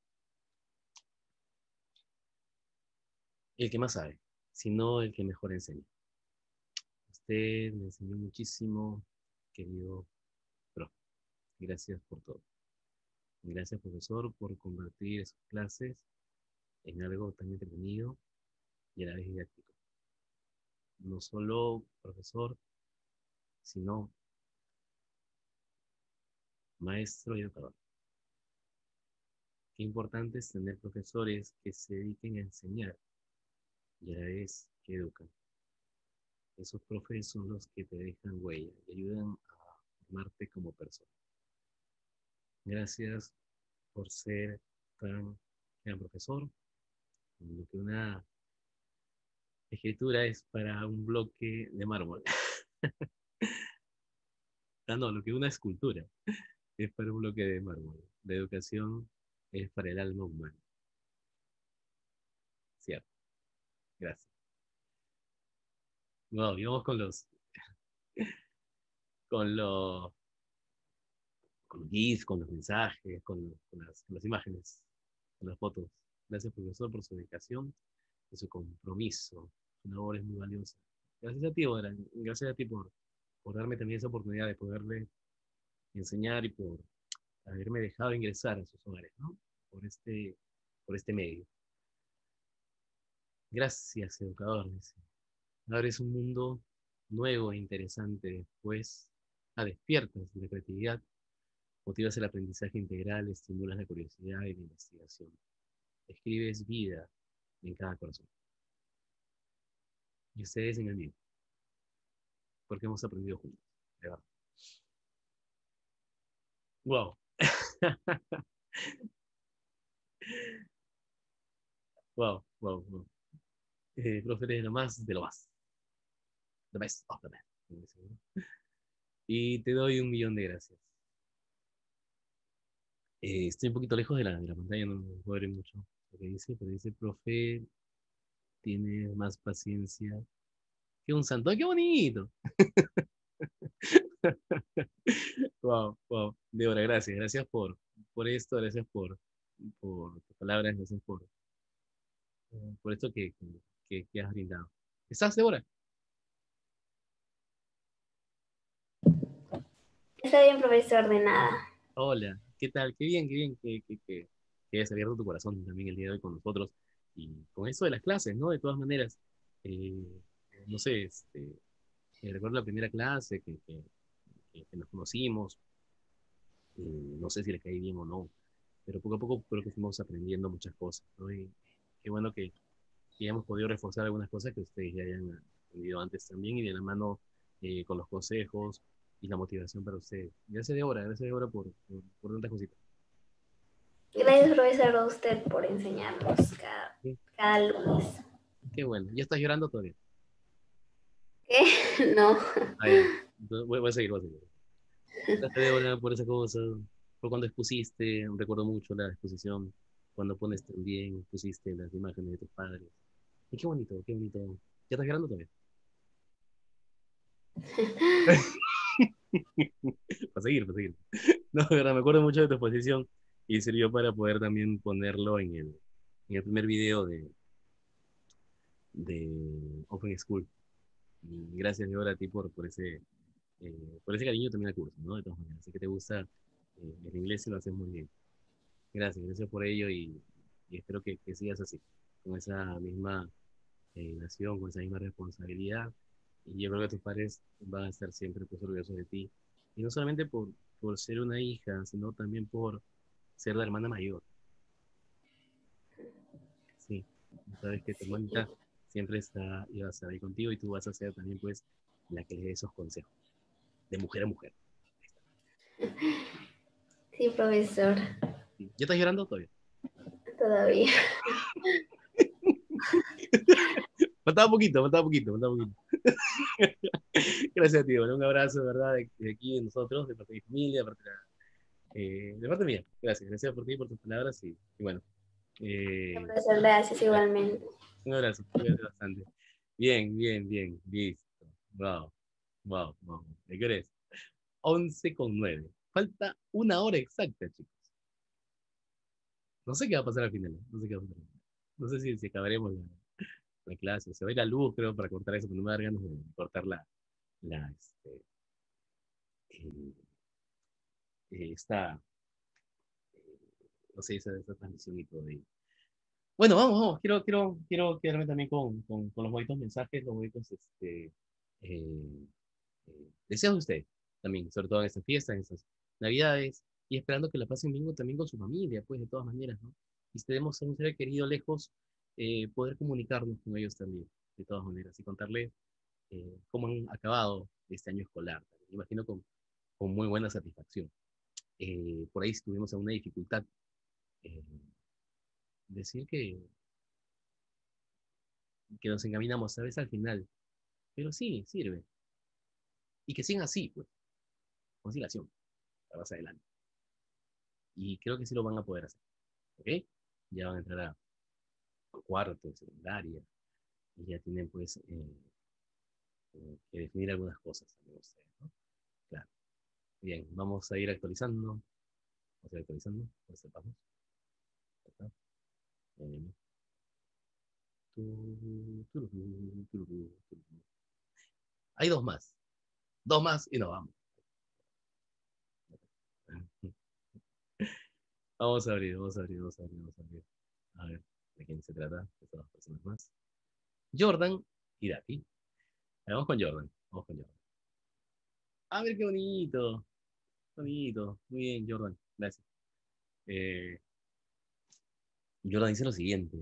el que más sabe, sino el que mejor enseña. Usted me enseñó muchísimo, querido profe. Gracias por todo. Gracias, profesor, por convertir sus clases en algo tan entretenido y a la vez didáctico. No solo profesor, sino maestro y educador. Qué importante es tener profesores que se dediquen a enseñar y a la vez que educan. Esos profes son los que te dejan huella y ayudan a formarte como persona. Gracias por ser tan gran profesor. Lo que una escritura es para un bloque de mármol. Ah, no, lo que una escultura es para un bloque de mármol. La educación es para el alma humana. Cierto. Gracias. Wow, y vamos con los, con los, con los GIFs, con los mensajes, con, con las, con las imágenes, con las fotos. Gracias, profesor, por su dedicación y su compromiso. Su labor es muy valiosa. Gracias a ti, Odra. Gracias a ti por, por darme también esa oportunidad de poderle enseñar y por haberme dejado ingresar a sus hogares, ¿no? Por este, por este medio. Gracias, educador. Dice. Abres un mundo nuevo e interesante después. Ah, despiertas la creatividad, motivas el aprendizaje integral, estimulas la curiosidad y la investigación. Escribes vida en cada corazón. Y ustedes en el mío. Porque hemos aprendido juntos. De verdad. Wow. Wow, wow, wow. Eh, profe, eres lo más de lo más. The best of the best. Y te doy un millón de gracias. Eh, estoy un poquito lejos de la, de la pantalla, no no puedo ver mucho lo que dice, pero dice, profe, tiene más paciencia que un santo. ¡Ay, qué bonito! Wow, wow. Débora, gracias. Gracias por, por esto, gracias por, por tus palabras, gracias por, por esto que, que, que has brindado. ¿Estás, Débora? Está bien, profesor, de nada. Hola, ¿qué tal? Qué bien, qué bien que, que, que, que hayas abierto tu corazón también el día de hoy con nosotros y con eso de las clases, ¿no? De todas maneras, eh, no sé, este, eh, recuerdo la primera clase que, que, que- que nos conocimos, eh, no sé si le caí bien o no, pero poco a poco creo que fuimos aprendiendo muchas cosas, ¿no? Y qué bueno que, que hayamos podido reforzar algunas cosas que ustedes ya hayan aprendido antes también y de la mano eh, con los consejos y la motivación para ustedes. Gracias, Débora, gracias, Débora, por, por, por tantas cositas. Gracias, profesor, a usted por enseñarnos cada, Sí, cada lunes. qué bueno. ¿Ya estás llorando todavía? ¿Qué? No. Ah, ya. Entonces, Voy, voy a seguir, voy a seguir. Gracias, Débora, por esa cosa, por cuando expusiste. Recuerdo mucho la exposición. cuando pones también, pusiste las imágenes de tus padres. Y qué bonito, qué bonito. ¿Ya estás llorando todavía? Para seguir, para seguir. No, de verdad, me acuerdo mucho de tu exposición y sirvió para poder también ponerlo en el, en el primer video de, de Open School. Y gracias, Dior, a ti por, por ese, eh, por ese cariño también al curso, ¿no? De todas maneras, sé que te gusta eh, el inglés y lo haces muy bien. Gracias, gracias por ello y, y espero que, que sigas así, con esa misma eh, nación, con esa misma responsabilidad. Y yo creo que tus padres van a estar siempre pues, orgullosos de ti. Y no solamente por, por ser una hija, sino también por ser la hermana mayor. Sí, sabes que tu Sí, hermanita siempre está y va a estar ahí contigo y tú vas a ser también pues la que le dé esos consejos, de mujer a mujer. sí, profesor, Sí. ¿Ya estás llorando todavía? todavía. Faltaba poquito, faltaba poquito, faltaba poquito. Gracias, tío. Un abrazo, de verdad, de, de aquí de nosotros, de parte de mi familia, de parte, de, la- eh, de parte mía. Gracias, gracias por ti, por tus palabras y, y bueno, eh, Profesor, gracias igualmente. un abrazo, cuídate bastante. Bien, bien, bien, listo. Wow, wow, wow. ¿De qué hora es? once con nueve. Falta una hora exacta, chicos. No sé qué va a pasar al final. No sé qué va a pasar. No sé si, si acabaremos la, la clase. Se va a ir la luz, creo, para cortar eso, pero no me da ganas de cortar la, la, este, eh, eh, esta, no sé, esa, esa transmisión y todo ello. Bueno, vamos, vamos. Quiero, quiero, quiero quedarme también con, con, con los bonitos mensajes, los bonitos este, eh, eh, deseos de ustedes también, sobre todo en estas fiestas, en estas navidades, y esperando que la pasen bien también con su familia, pues de todas maneras, ¿no? Y si tenemos a un ser querido lejos, eh, poder comunicarnos con ellos también, de todas maneras, y contarles eh, cómo han acabado este año escolar. Me imagino con, con muy buena satisfacción. Eh, por ahí si tuvimos alguna dificultad, eh, decir que, que nos encaminamos, ¿sabes? Al final, pero sí, sirve. Y que sigan así, pues, conciliación, para más adelante. Y creo que sí lo van a poder hacer, ¿ok? Ya van a entrar a cuarto, secundaria, y ya tienen, pues, eh, eh, que definir algunas cosas también ustedes, ¿no? Claro. Bien, vamos a ir actualizando, vamos a ir actualizando, pues sepamos. ¿Está? Bien. Tu, tururú, tururú, tururú. Hay dos más, dos más y nos vamos. Vamos a abrir, vamos a abrir, vamos a abrir, vamos a abrir. A ver, ¿de quién se trata? De todas las personas más. Jordan y Dati. Vamos con Jordan, vamos con Jordan. A ver qué bonito, bonito. Muy bien, Jordan, gracias. Eh, Jordan dice lo siguiente.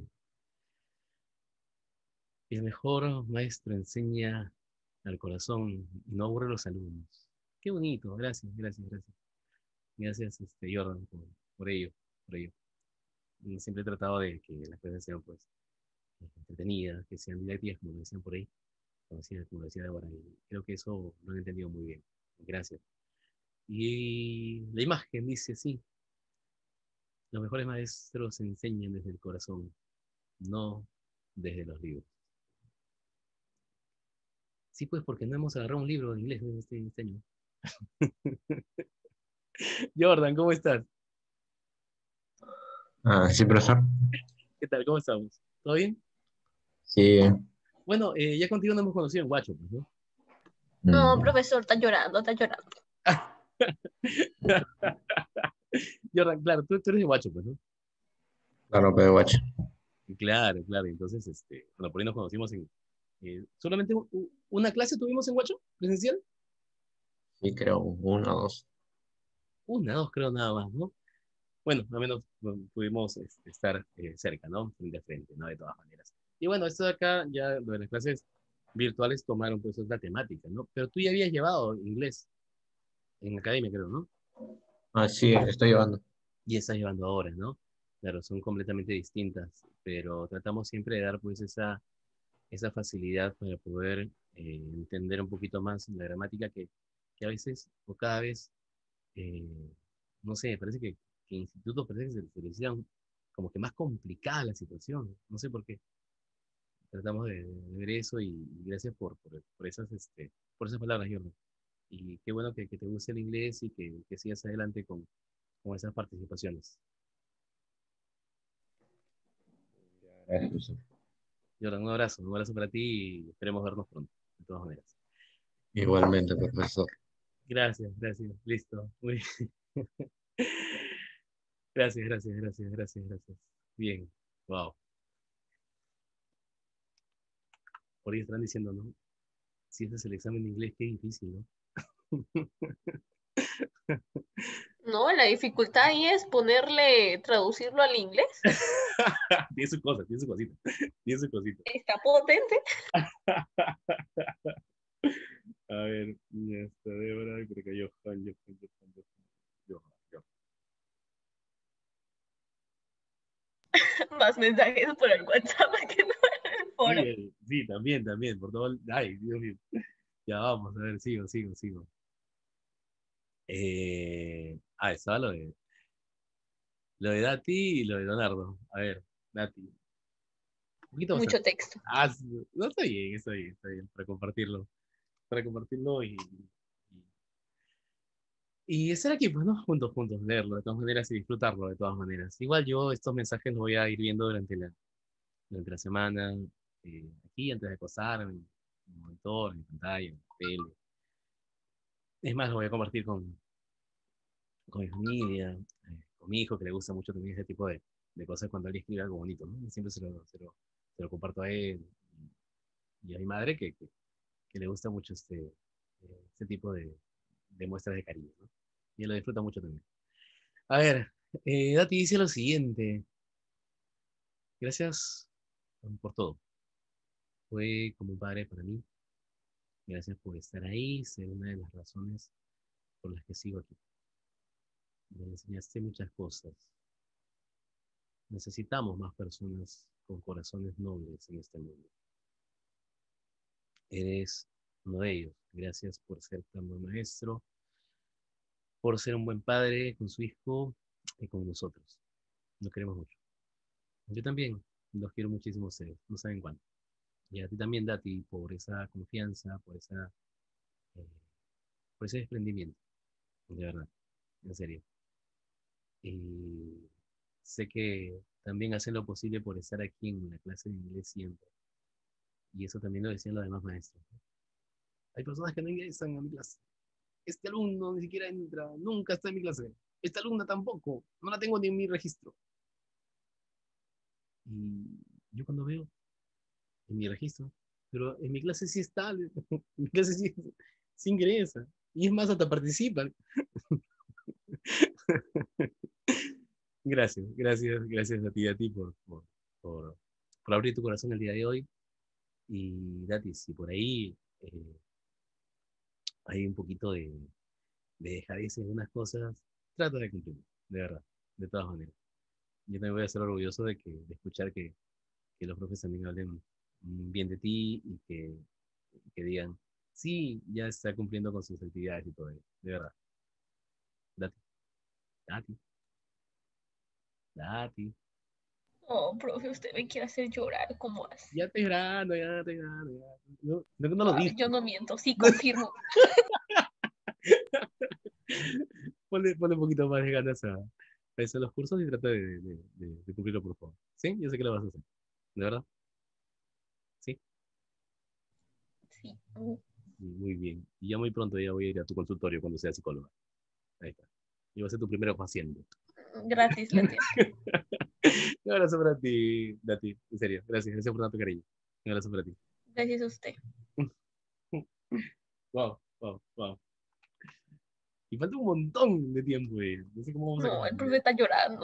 El mejor maestro enseña al corazón y no aburre a los alumnos. Qué bonito, gracias, gracias, gracias. Gracias, este, Jordan, por, por ello, por ello. Y siempre he tratado de que las clases sean, pues, entretenidas, que sean didácticas, como lo decían por ahí, como decía, como decía Débora, y creo que eso lo han entendido muy bien. Gracias. Y la imagen dice así, los mejores maestros enseñan desde el corazón, no desde los libros. Sí, pues porque no hemos agarrado un libro de inglés en este, este año. Jordan, ¿cómo estás? Ah, sí, profesor. ¿Qué tal? ¿Cómo estamos? ¿Todo bien? Sí. Bueno, eh, ya contigo nos hemos conocido en Guacho, pues, ¿no? No, mm, profesor, está llorando, está llorando. Jordan, claro, tú, tú eres de Guacho, pues, ¿no? claro, pero guacho. Claro, claro. Entonces, este, bueno, por ahí nos conocimos en... eh, ¿solamente u- u- una clase tuvimos en Guacho, presencial? Sí, creo uno o dos. Una, dos creo nada más, ¿no? Bueno, al menos bueno, pudimos este, estar eh, cerca, ¿no? Frente a frente, ¿no? De todas maneras. Y bueno, esto de acá, ya lo de las clases virtuales tomaron pues otra temática, ¿no? Pero tú ya habías llevado inglés en academia, creo, ¿no? Ah, sí, estoy llevando. Y estás llevando ahora, ¿no? Claro, son completamente distintas, pero tratamos siempre de dar pues esa, esa facilidad para poder eh, entender un poquito más la gramática que, que a veces o cada vez, eh, no sé, parece que, que institutos parece que se, se les hicieron como que más complicada la situación. No sé por qué. Tratamos de, de ver eso y, y gracias por, por, por esas, este, por esas palabras, Jordan. Y qué bueno que, que te guste el inglés y que, que sigas adelante con, con esas participaciones. Gracias, profesor. Jordan, un abrazo, un abrazo para ti y esperemos vernos pronto, de todas maneras. Igualmente, profesor. Gracias, gracias, listo. Muy bien. Gracias, gracias, gracias, gracias, gracias. Bien, wow. Por ahí están diciendo, ¿no? Si este es el examen de inglés, qué difícil, ¿no? No, la dificultad ahí es ponerle, traducirlo al inglés. Tiene su cosa, tiene su cosita, tiene su cosita. Está potente. A ver, ya está Débora, creo que Johan, Johan, Johan, Johan, Johan, Johan. Más mensajes por el WhatsApp que no en el foro. Sí, eh, sí, también, también, por todo el... Ay, Dios mío. Ya vamos, a ver, sigo, sigo, sigo. Eh... Ah, estaba lo de, lo de Dati y lo de Leonardo. A ver, Dati. Un poquito más. Mucho texto. Ah, sí, no, está bien, está bien, está bien, para compartirlo. Para compartirlo y, y, y estar aquí, pues, ¿no? Juntos, juntos, leerlo de todas maneras y disfrutarlo de todas maneras. Igual yo estos mensajes los voy a ir viendo durante la, durante la semana, eh, aquí antes de acostarme, en el monitor, en pantalla, en la tele. Es más, lo voy a compartir con, con mi familia, eh, con mi hijo, que le gusta mucho también ese tipo de, de cosas cuando alguien escribe algo bonito, ¿no? Y siempre se lo, se lo, se lo comparto a él y a mi madre, que, que, que le gusta mucho este, eh, este tipo de, de muestras de cariño, ¿no? Y él lo disfruta mucho también. A ver, eh, Dati dice lo siguiente. Gracias por todo. Fue como un padre para mí. Gracias por estar ahí, ser una de las razones por las que sigo aquí. Me enseñaste muchas cosas. Necesitamos más personas con corazones nobles en este mundo. Eres uno de ellos. Gracias por ser tan buen maestro, por ser un buen padre con su hijo y con nosotros. Nos queremos mucho. Yo también los quiero muchísimo a ustedes. No saben cuánto. Y a ti también, Dati, por esa confianza, por esa, eh, por ese desprendimiento. De verdad, en serio. Y sé que también hacen lo posible por estar aquí en la clase de inglés siempre. Y eso también lo decían los demás maestros. Hay personas que no ingresan a mi clase. Este alumno ni siquiera entra, nunca está en mi clase. Esta alumna tampoco, no la tengo ni en mi registro. Y yo cuando veo en mi registro, pero en mi clase sí está, en mi clase sí, sí ingresa. Y es más, hasta participan. Gracias, gracias, gracias a ti, a ti por, por, por, por abrir tu corazón el día de hoy. Y Dati, si por ahí eh, hay un poquito de, de dejadez en unas cosas, trata de cumplir, de verdad, de todas maneras. Yo también voy a ser orgulloso de, que, de escuchar que, que los profes también hablen bien de ti y que, que digan, sí, ya está cumpliendo con sus actividades y todo ello, de verdad. Dati, Dati, Dati. Oh, profe, usted me quiere hacer llorar, ¿cómo hace? Ya te grano, ya te grano, ya. No, no, no lo Ay, dices. yo no miento, sí, confirmo. Ponle, ponle un poquito más de ganas a, a eso, a los cursos y trata de, de, de, de cumplirlo, por favor. ¿Sí? Yo sé que lo vas a hacer. ¿De verdad? Sí. Sí. Muy bien. Y ya muy pronto ya voy a ir a tu consultorio cuando sea psicóloga. Ahí está. Y va a ser tu primero paciente. Gratis, la tía. Un abrazo para ti, Dati. En serio. Gracias. Gracias por tanto cariño. Un abrazo para ti. Gracias a usted. Wow, wow, wow. Y falta un montón de tiempo. Eh. No sé cómo vamos a No, el acabar. profe está llorando.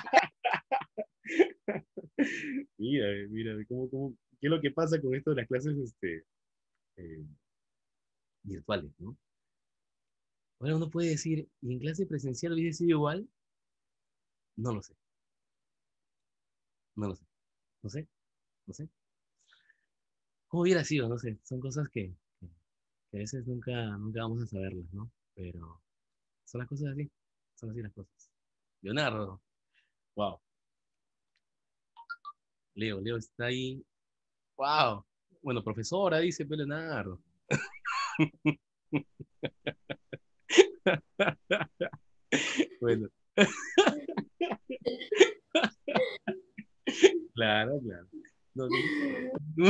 Mira, mira, cómo, cómo, qué es lo que pasa con esto de las clases este, eh, virtuales, ¿no? Ahora uno puede decir, ¿y en clase presencial hubiese sido igual? No lo sé. No lo sé. No sé. No sé. ¿Cómo hubiera sido? No sé. Son cosas que, que, que a veces nunca, nunca vamos a saberlas, ¿no? Pero son las cosas así. Son así las cosas. Leonardo. Wow. Leo, Leo está ahí. ¡Wow! Bueno, profesora, dice Pelo Leonardo. Bueno, claro, claro. No, no, no.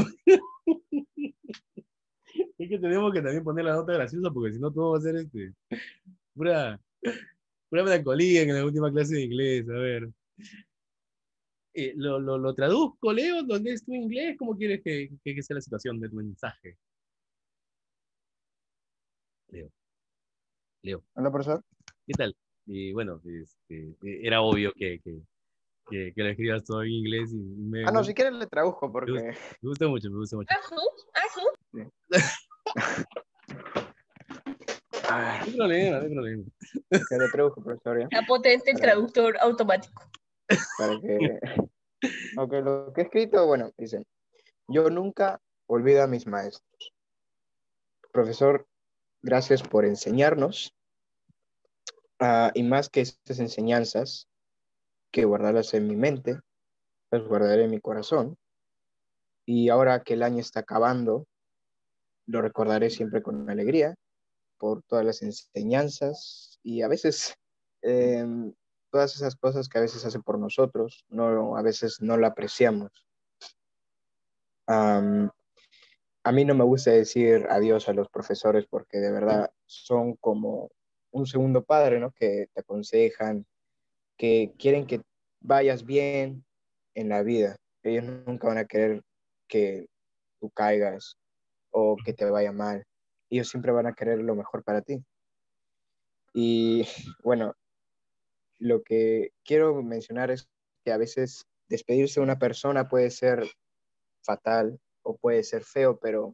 Es que tenemos que también poner la nota graciosa porque si no todo va a ser este, pura, pura melancolía en la última clase de inglés. A ver, eh, lo, lo, lo traduzco, Leo, ¿dónde es tu inglés? ¿Cómo quieres que, que, que sea la situación de tu mensaje? Leo, Leo, Hola, profesor. ¿qué tal? Y bueno, este, eh, era obvio que, que, que, que lo escribas todo en inglés y me, Ah, no, me, si quieres le traduzco me gusta, porque... me gusta mucho, me gusta mucho. Sí. No Ah, hay problema, no hay problema. que le traduzco, profesor, ¿ya? Está potente el Para, traductor automático. para que... Ok, lo que he escrito, bueno, dice, yo nunca olvido a mis maestros. Profesor, gracias por enseñarnos, ah, y más que estas enseñanzas, que guardarlas en mi mente, las guardaré en mi corazón. Y ahora que el año está acabando, lo recordaré siempre con alegría por todas las enseñanzas y a veces eh, todas esas cosas que a veces hace por nosotros, no, a veces no la apreciamos. Um, a mí no me gusta decir adiós a los profesores porque de verdad son como un segundo padre, ¿no? Que te aconsejan, que quieren que vayas bien en la vida. Ellos nunca van a querer que tú caigas o que te vaya mal. Ellos siempre van a querer lo mejor para ti. Y bueno, lo que quiero mencionar es que a veces despedirse de una persona puede ser fatal o puede ser feo, pero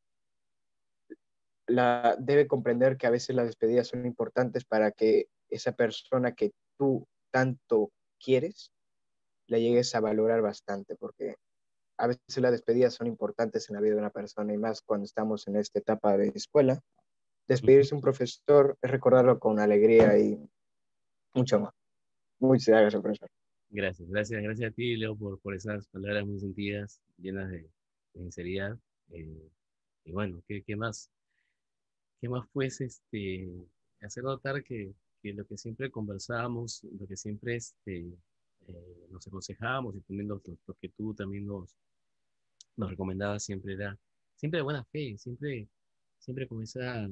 la, debe comprender que a veces las despedidas son importantes para que esa persona que tú tanto quieres la llegues a valorar bastante, porque a veces las despedidas son importantes en la vida de una persona y más cuando estamos en esta etapa de escuela. Despedirse de un profesor es recordarlo con alegría y mucho más. Muchas gracias, profesor. Gracias, gracias, gracias a ti, Leo, por, por esas palabras muy sentidas, llenas de, de sinceridad. Eh, y bueno, ¿qué, qué más? ¿Qué más pues este, hacer notar que, que lo que siempre conversábamos, lo que siempre este, eh, nos aconsejábamos y también lo, lo- lo que tú también nos, nos recomendabas siempre era siempre de buena fe, siempre, siempre con esa,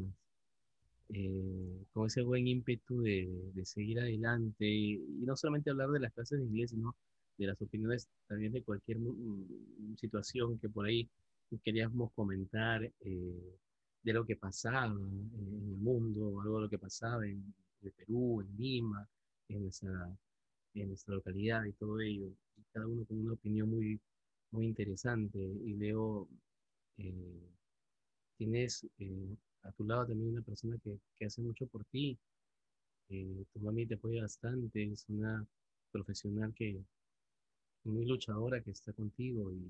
eh, con ese buen ímpetu de, de seguir adelante y, y no solamente hablar de las clases de inglés, sino de las opiniones también de cualquier mm, situación que por ahí queríamos comentar, eh, de lo que pasaba en el mundo, algo de lo que pasaba en, en Perú, en Lima, en nuestra, en nuestra localidad y todo ello. Y cada uno con una opinión muy, muy interesante. Y Leo, eh, tienes eh, a tu lado también una persona que, que hace mucho por ti. Eh, tu mami te apoya bastante, es una profesional que muy luchadora que está contigo y,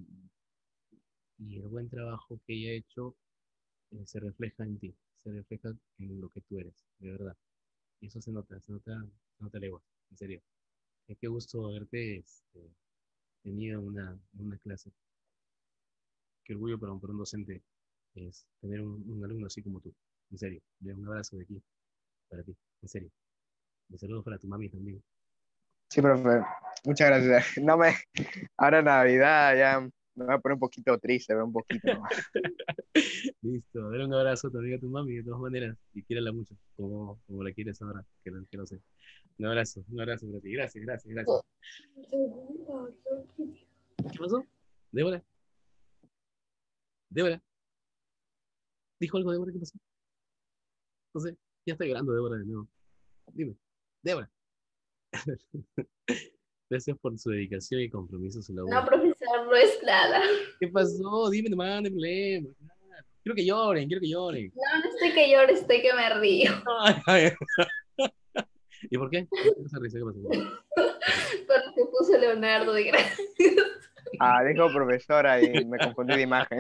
y el buen trabajo que ella ha hecho eh, se refleja en ti, se refleja en lo que tú eres, de verdad. Y eso se nota, se nota, se nota legua, en serio. Eh, qué gusto haberte este, tenido en una, en una clase. Qué orgullo para un, para un docente es tener un, un alumno así como tú, en serio. De un abrazo de aquí para ti, en serio. Un saludo para tu mami también. Sí, profe, muchas gracias. No me, ahora Navidad ya me voy a poner un poquito triste, un poquito nomás. Listo, dale un abrazo también a tu mami de todas maneras y quiérala mucho, como, como la quieres ahora, que lo, que lo sé. Un abrazo, un abrazo para ti. Gracias, gracias, gracias. ¿Qué pasó? Débora, Débora, ¿dijo algo Débora? ¿Qué pasó? No sé, ya está llorando Débora de nuevo. Dime, Débora. Gracias por su dedicación y compromiso a su No, labor. profesor, no es nada. ¿Qué pasó? Dime nomás, no hay problema. Claro. Quiero que lloren, quiero que lloren. No, no estoy que lloro, estoy que me río. Ay, ay. ¿Y por qué? ¿Por qué esa risa? ¿Qué pasó? ¿Qué pasó? Por lo que puso Leonardo de gracias. Ah, dijo profesora y me confundí de imagen.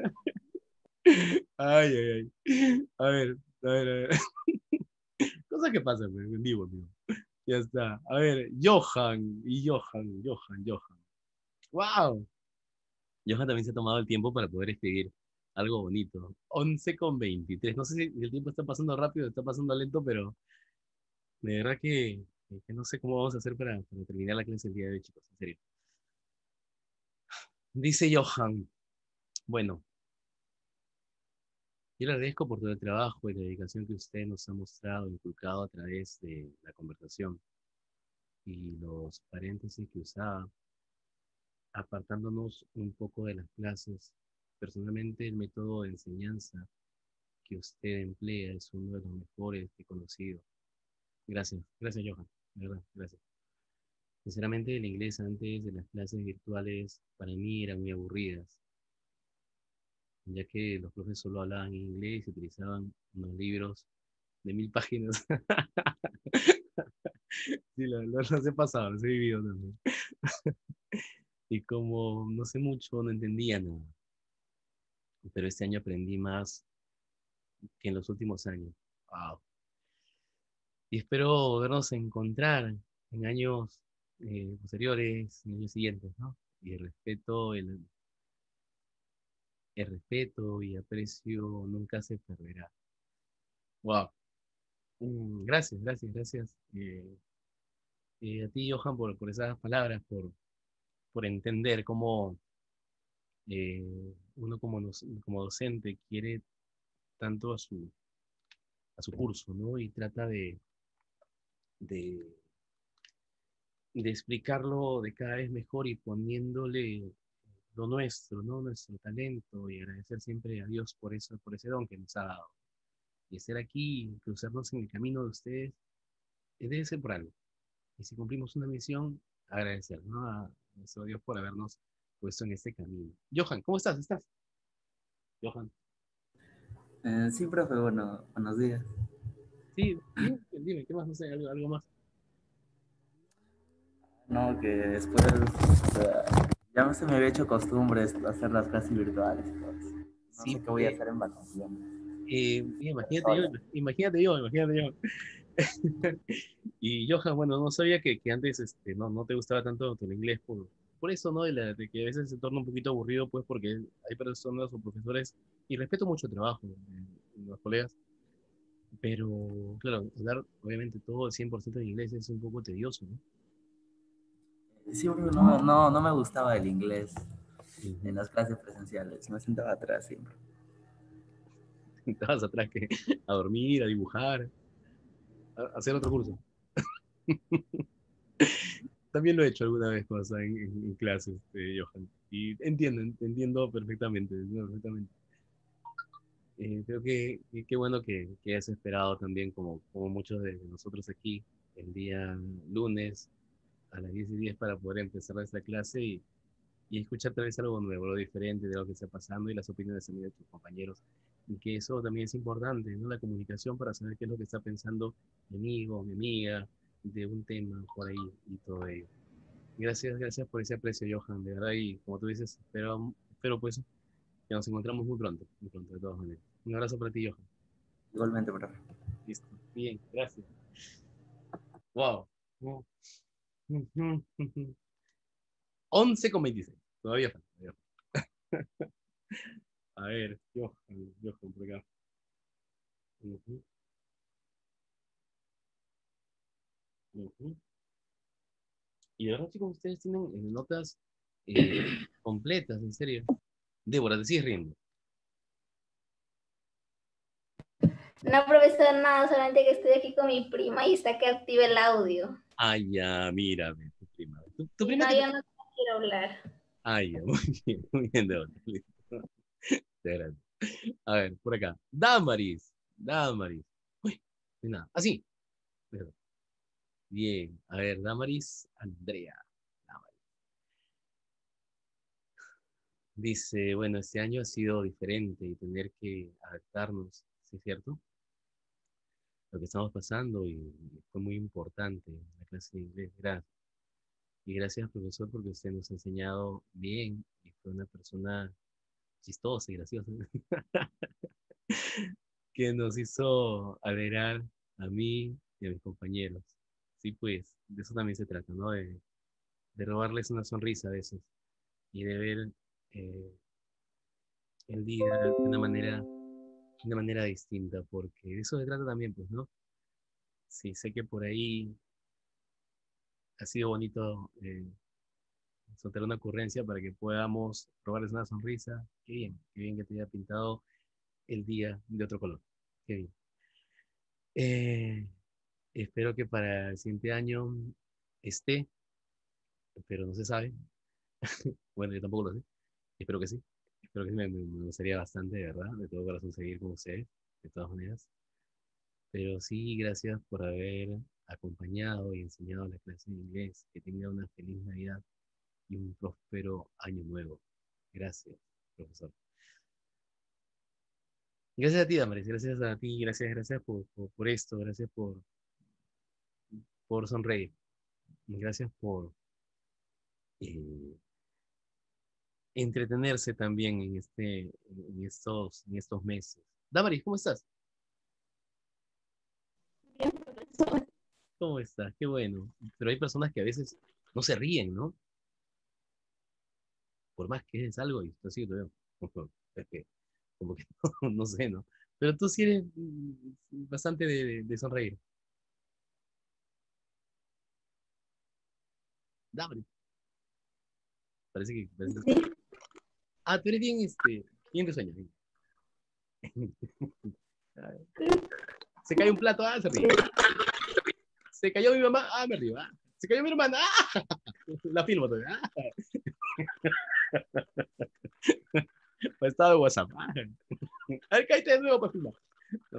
Ay, ay, ay. A ver, a ver, a ver. Cosa que ¿Qué pasa? Pues? En vivo, en vivo. Ya está. A ver, Johan. Y Johan, Johan, Johan. ¡Wow! Johan también se ha tomado el tiempo para poder escribir algo bonito. once con veintitrés. No sé si el tiempo está pasando rápido, está pasando lento, pero de verdad que, que no sé cómo vamos a hacer para, para terminar la clase el día de hoy, chicos. En serio. Dice Johan. Bueno, yo le agradezco por todo el trabajo y la dedicación que usted nos ha mostrado, inculcado a través de la conversación y los paréntesis que usaba, apartándonos un poco de las clases. Personalmente, el método de enseñanza que usted emplea es uno de los mejores que he conocido. Gracias, gracias Johan, de verdad, gracias. Sinceramente, el inglés antes de las clases virtuales para mí eran muy aburridas, ya que los profes solo hablaban inglés y utilizaban unos libros de mil páginas. Sí, lo- lo- los he pasado, los he vivido también. Y como no sé mucho, no entendía nada. Pero este año aprendí más que en los últimos años. Wow. Y espero volvernos a encontrar en años eh, posteriores, en años siguientes, ¿no? Y el respeto, el, el respeto y aprecio nunca se perderá. Wow. Mm, gracias, gracias, gracias. Eh, eh, a ti, Johan, por, por esas palabras, por, por entender cómo eh, uno como, nos- como docente quiere tanto a su, a su curso, ¿no? Y trata de, de, de explicarlo de cada vez mejor y poniéndole lo nuestro, ¿no? Nuestro talento y agradecer siempre a Dios por eso, por ese don que nos ha dado. Y estar aquí, cruzarnos en el camino de ustedes, eh, debe ser por algo. Y si cumplimos una misión, agradecer, ¿no? A nuestro Dios por habernos puesto en este camino. Johan, ¿cómo estás? ¿Estás? Johan. Eh, sí, profe, bueno, buenos días. Sí, dime, dime, ¿qué más? No sé, algo, algo más. No, que después o sea, ya se me había hecho costumbre hacer las clases virtuales. Pues. No Sí, sé qué voy a eh, hacer en vacaciones. eh, imagínate yo, Hola. imagínate yo, imagínate yo. Y Johan, bueno, no sabía que, que antes este, no, no te gustaba tanto el inglés por, por eso, ¿no? De, la- de que a veces se torna un poquito aburrido, pues porque hay personas o profesores, y respeto mucho el trabajo de, de los colegas, pero claro, hablar obviamente todo el cien por ciento en inglés es un poco tedioso, ¿no? Sí, profe, no, no, no me gustaba el inglés en Ujú. las clases presenciales. Me sentaba atrás siempre. Estabas atrás que a dormir, a dibujar, a, a hacer otro curso. También lo he hecho alguna vez cuando estaba en, en- en clases, eh, Johan. Y entiendo, en- entiendo perfectamente, entiendo perfectamente. Eh, creo que que- qué bueno que, que hayas esperado también, como, como muchos de nosotros aquí, el día lunes a las diez y diez para poder empezar esta clase y, y escuchar tal vez algo nuevo, algo diferente de lo que está pasando y las opiniones también de tus compañeros. Y que eso también es importante, ¿no? La comunicación para saber qué es lo que está pensando mi amigo, mi amiga, de un tema por ahí y todo ello. Gracias, gracias por ese aprecio, Johan, de verdad. Y como tú dices, espero, espero pues que nos encontramos muy pronto, muy pronto, de todas maneras. Un abrazo para ti, Johan. Igualmente, profe. Listo. Bien, gracias. Wow. once con veintiséis. Todavía falta. Todavía falta. A ver, Johan, Johan por acá. Ujú, ujú. Y de verdad, chicos, ustedes tienen eh, notas eh, completas, en serio. Débora, te sigues riendo. No, profesor, nada, solamente que estoy aquí con mi prima y está que active el audio. Ay, ya, mírame, tu prima. Tu, tu Si prima no, que te... yo no quiero hablar. Ay, ya, muy bien, muy bien, Débora. Listo. Te agradezco. A ver, por acá. Damaris. Damaris. Uy, no hay nada. Así. Bien. A ver, Damaris, Andrea. Damaris. Dice, bueno, este año ha sido diferente y tener que adaptarnos, ¿sí es cierto? Lo que estamos pasando y fue muy importante la clase de inglés. Gracias. Y gracias, profesor, porque usted nos ha enseñado bien y fue una persona chistosa y graciosa que nos hizo alegrar a mí y a mis compañeros. Sí, pues, de eso también se trata, ¿no? De, de robarles una sonrisa a veces y de ver eh, el día de una manera, de una manera distinta, porque de eso se trata también, pues, ¿no? Sí, sé que por ahí ha sido bonito eh, soltar una ocurrencia para que podamos robarles una sonrisa. Qué bien, qué bien que te haya pintado el día de otro color. Qué bien. Eh, espero que para el siguiente año esté, pero no se sabe. Bueno, yo tampoco lo sé. Espero que sí. Espero que sí. Me, me- me gustaría bastante, de verdad, de todo corazón seguir con ustedes, de todas maneras. Pero sí, gracias por haber acompañado y enseñado la clase de inglés. Que tenga una feliz Navidad y un próspero año nuevo. Gracias, profesor. Gracias a ti, Damaris. Gracias a ti. Gracias, gracias por, por, por esto. Gracias por, por sonreír. Gracias por eh, entretenerse también en, este, en, estos, en estos meses. Damaris, ¿cómo estás? Bien, profesor. ¿Cómo estás? Qué bueno. Pero hay personas que a veces no se ríen, ¿no? Por más que es algo y tú sí lo veo. Es que, como que no, no sé, ¿no? Pero tú sí eres mm, bastante de, de- de sonreír. Damaris, parece que, parece que- Sí. Ah, tú eres bien, este, bien risueño. Bien. Se cae un plato, ah, se ríe. Se cayó mi mamá, ah, me río. Ah. Se cayó mi hermana, ah, la filmo todavía. Ah. Pues estaba de WhatsApp. Ah. A ver, cállate de nuevo para filmar. No,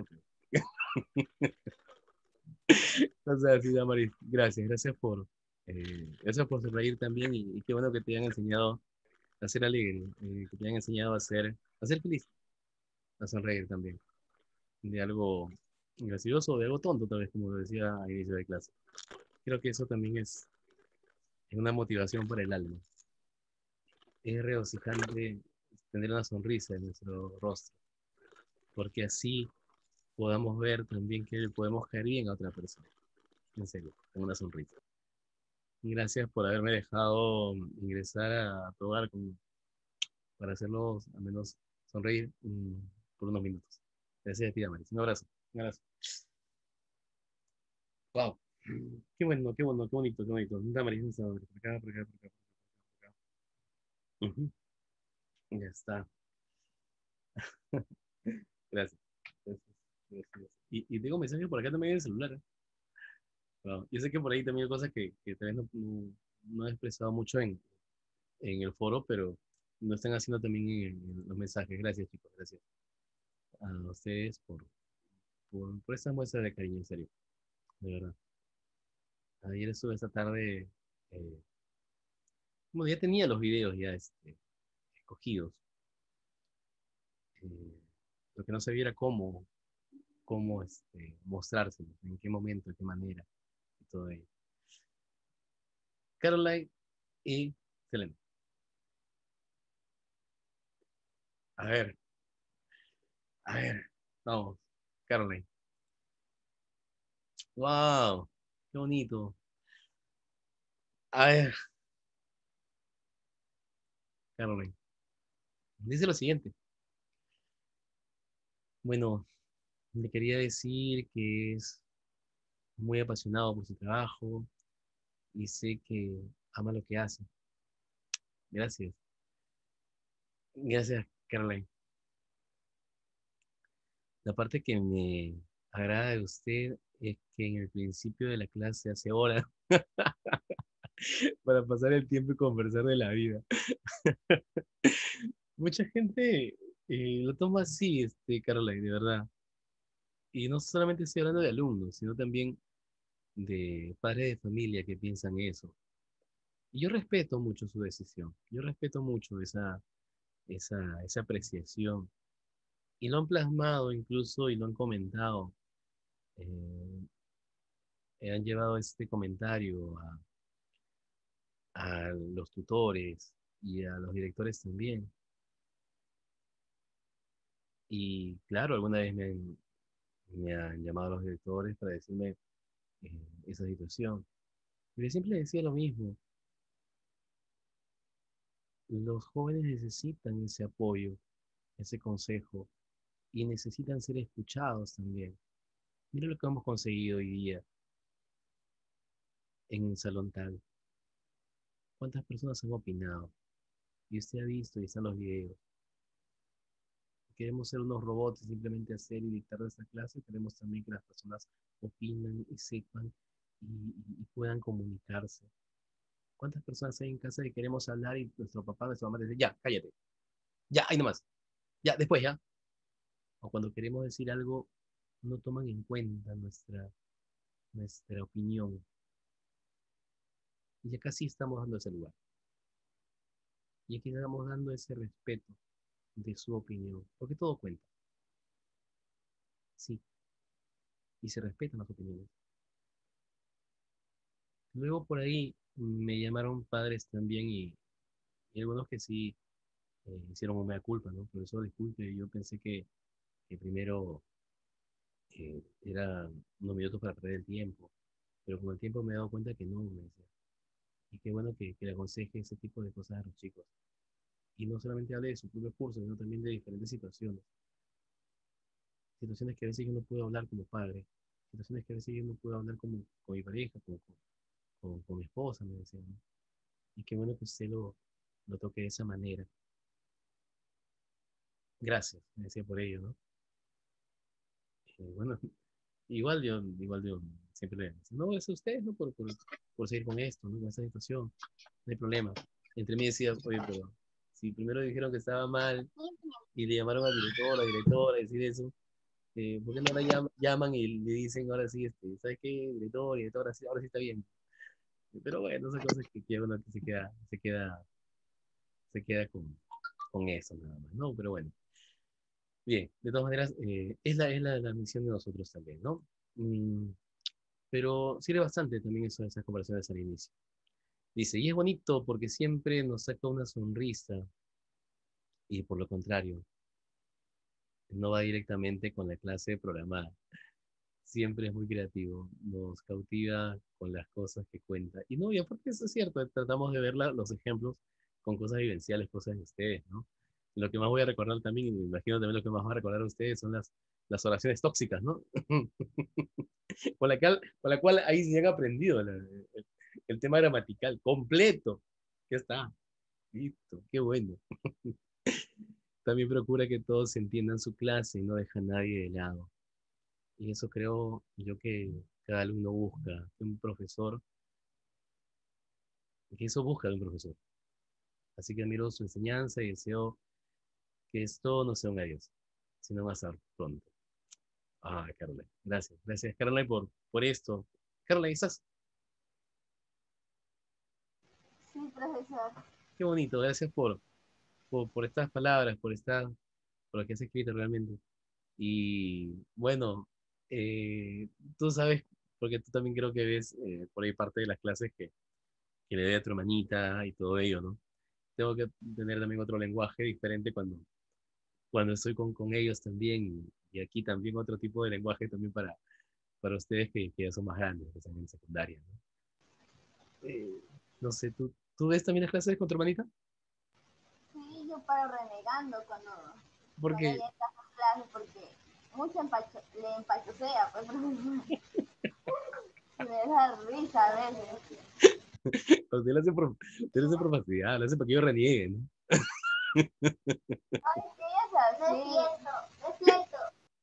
o sea, sí, Damaris, gracias, gracias por, eh, gracias por sonreír también y, y qué bueno que te hayan enseñado a ser alegre, eh, que te hayan enseñado a ser, a ser feliz, a sonreír también, de algo gracioso, de algo tonto, tal vez, como lo decía a inicio de clase. Creo que eso también es, es una motivación para el alma. Es regocijante tener una sonrisa en nuestro rostro, porque así podamos ver también que podemos caer bien a otra persona, en serio, con una sonrisa. Gracias por haberme dejado ingresar a tu hogar con- para hacerlos al menos sonreír mm, por unos minutos. Gracias a ti, Amaris. Un abrazo. Un abrazo. Wow. Qué bueno, qué bueno, qué bonito, qué bonito. Damaris, un saludo. Por acá, por acá, por acá, por acá. Ujú. Ya está. Gracias. Gracias. Gracias. Y, y tengo mensajes por acá también en el celular. ¿Eh? Wow. Yo sé que por ahí también hay cosas que, que tal vez no, no, no he expresado mucho en, en el foro, pero lo están haciendo también en, en los mensajes. Gracias, chicos. Gracias a ustedes por, por, por esa muestra de cariño, en serio. De verdad. Ayer estuve esta tarde, eh, bueno, ya tenía los videos ya este, escogidos. Eh, lo que no sabía era cómo, cómo este, mostrárselos, en qué momento, de qué manera, y todo ello. Caroline y Selena. A ver, a ver, vamos. Caroline. Wow, qué bonito. A ver, Caroline. Dice lo siguiente. Bueno, le quería decir que es muy apasionado por su trabajo y sé que ama lo que hace. Gracias. Gracias, Caroline. La parte que me agrada de usted es que en el principio de la clase hace horas para pasar el tiempo y conversar de la vida. Mucha gente eh, lo toma así, este, Caroline, de verdad. Y no solamente estoy hablando de alumnos, sino también de padres de familia que piensan eso. Y yo respeto mucho su decisión. Yo respeto mucho esa, esa, esa apreciación. Y lo han plasmado incluso y lo han comentado. eh, han llevado este comentario a, a los tutores y a los directores también. Y claro, alguna vez me han, me han llamado los directores para decirme eh, esa situación. Pero siempre le decía lo mismo. Los jóvenes necesitan ese apoyo, ese consejo, y necesitan ser escuchados también. Mira lo que hemos conseguido hoy día en el salón tal. ¿Cuántas personas han opinado? Y usted ha visto y están los videos. Queremos ser unos robots y simplemente hacer y dictar esta clase. Queremos también que las personas opinan y sepan y, y- y puedan comunicarse. ¿Cuántas personas hay en casa que queremos hablar y nuestro papá, nuestra mamá dice, ya, cállate, ya, ahí nomás, ya, después ya? O cuando queremos decir algo, no toman en cuenta nuestra, nuestra opinión. Y acá sí estamos dando ese lugar. Y aquí estamos dando ese respeto de su opinión. Porque todo cuenta. Sí. Y se respetan las opiniones. Luego por ahí me llamaron padres también y, y algunos que sí eh, hicieron una mea culpa, ¿no? Profesor, disculpe, yo pensé que, que primero eh, era unos minutos para perder el tiempo, pero con el tiempo me he dado cuenta que no, me decía. Y qué bueno que, que le aconseje ese tipo de cosas a los chicos. Y no solamente hable de su propio curso, sino también de diferentes situaciones. Situaciones que a veces yo no puedo hablar como padre, situaciones que a veces yo no puedo hablar como, con mi pareja, con, con, con mi esposa, me decía, ¿no? Y qué bueno que usted lo, lo toque de esa manera. Gracias, me decía por ello, ¿no? Eh, bueno, igual yo, igual yo siempre le decía, no, es usted, ¿no? Por, por, por seguir con esto, ¿no? Con esta situación, no hay problema. Entre mí decía, oye, pero si primero dijeron que estaba mal y le llamaron al director, a la directora, a decir eso, eh, ¿por qué no la llam- llaman y le dicen ahora sí, este, ¿sabes qué? Director, director, ahora sí, ahora sí está bien. Pero bueno, esas cosas que, que uno que se queda, se queda, se queda con, con eso nada más, ¿no? Pero bueno. Bien, de todas maneras, eh, es, la, es la, la misión de nosotros también, ¿no? Mm, pero sirve bastante también eso, esas conversaciones al inicio. Dice, y es bonito porque siempre nos saca una sonrisa y por lo contrario, no va directamente con la clase programada. Siempre es muy creativo, nos cautiva con las cosas que cuenta. Y no, y aparte eso es cierto, tratamos de ver la- los ejemplos con cosas vivenciales, cosas de ustedes, ¿no? Lo que más voy a recordar también, y me imagino también lo que más van a recordar a ustedes son las, las oraciones tóxicas, ¿no? Con la cual, con la cual ahí se han aprendido la- el, el tema gramatical completo. Ya está, listo, qué bueno. También procura que todos entiendan su clase y no deja a nadie de lado. Y eso creo yo que cada alumno busca, que un profesor, que eso busca de un profesor. Así que admiro su enseñanza y deseo que esto no sea un adiós, sino más a pronto. Ah, Carla, gracias. Gracias, Carla, por, por esto. Carla, ¿estás? Sí, profesor. Qué bonito, gracias por, por, por estas palabras, por, esta, por lo que has escrito realmente. Y bueno, eh, tú sabes, porque tú también creo que ves eh, por ahí parte de las clases que, que le doy a tu hermanita y todo ello, ¿no? Tengo que tener también otro lenguaje diferente cuando, cuando estoy con, con ellos también. Y aquí también otro tipo de lenguaje también para, para ustedes que, que ya son más grandes, que están en secundaria, ¿no? Eh, no sé, ¿tú, ¿tú ves también las clases con tu hermanita? Sí, yo paro renegando cuando, cuando Porque ella está en clase porque mucho empacho, le empachosea, pues, profesor. Y me da risa a veces. usted lo hace por, usted lo hace por facilidad, lo hace para que yo reniegue, ¿no? Ay, que ella es así. No es cierto, no es cierto.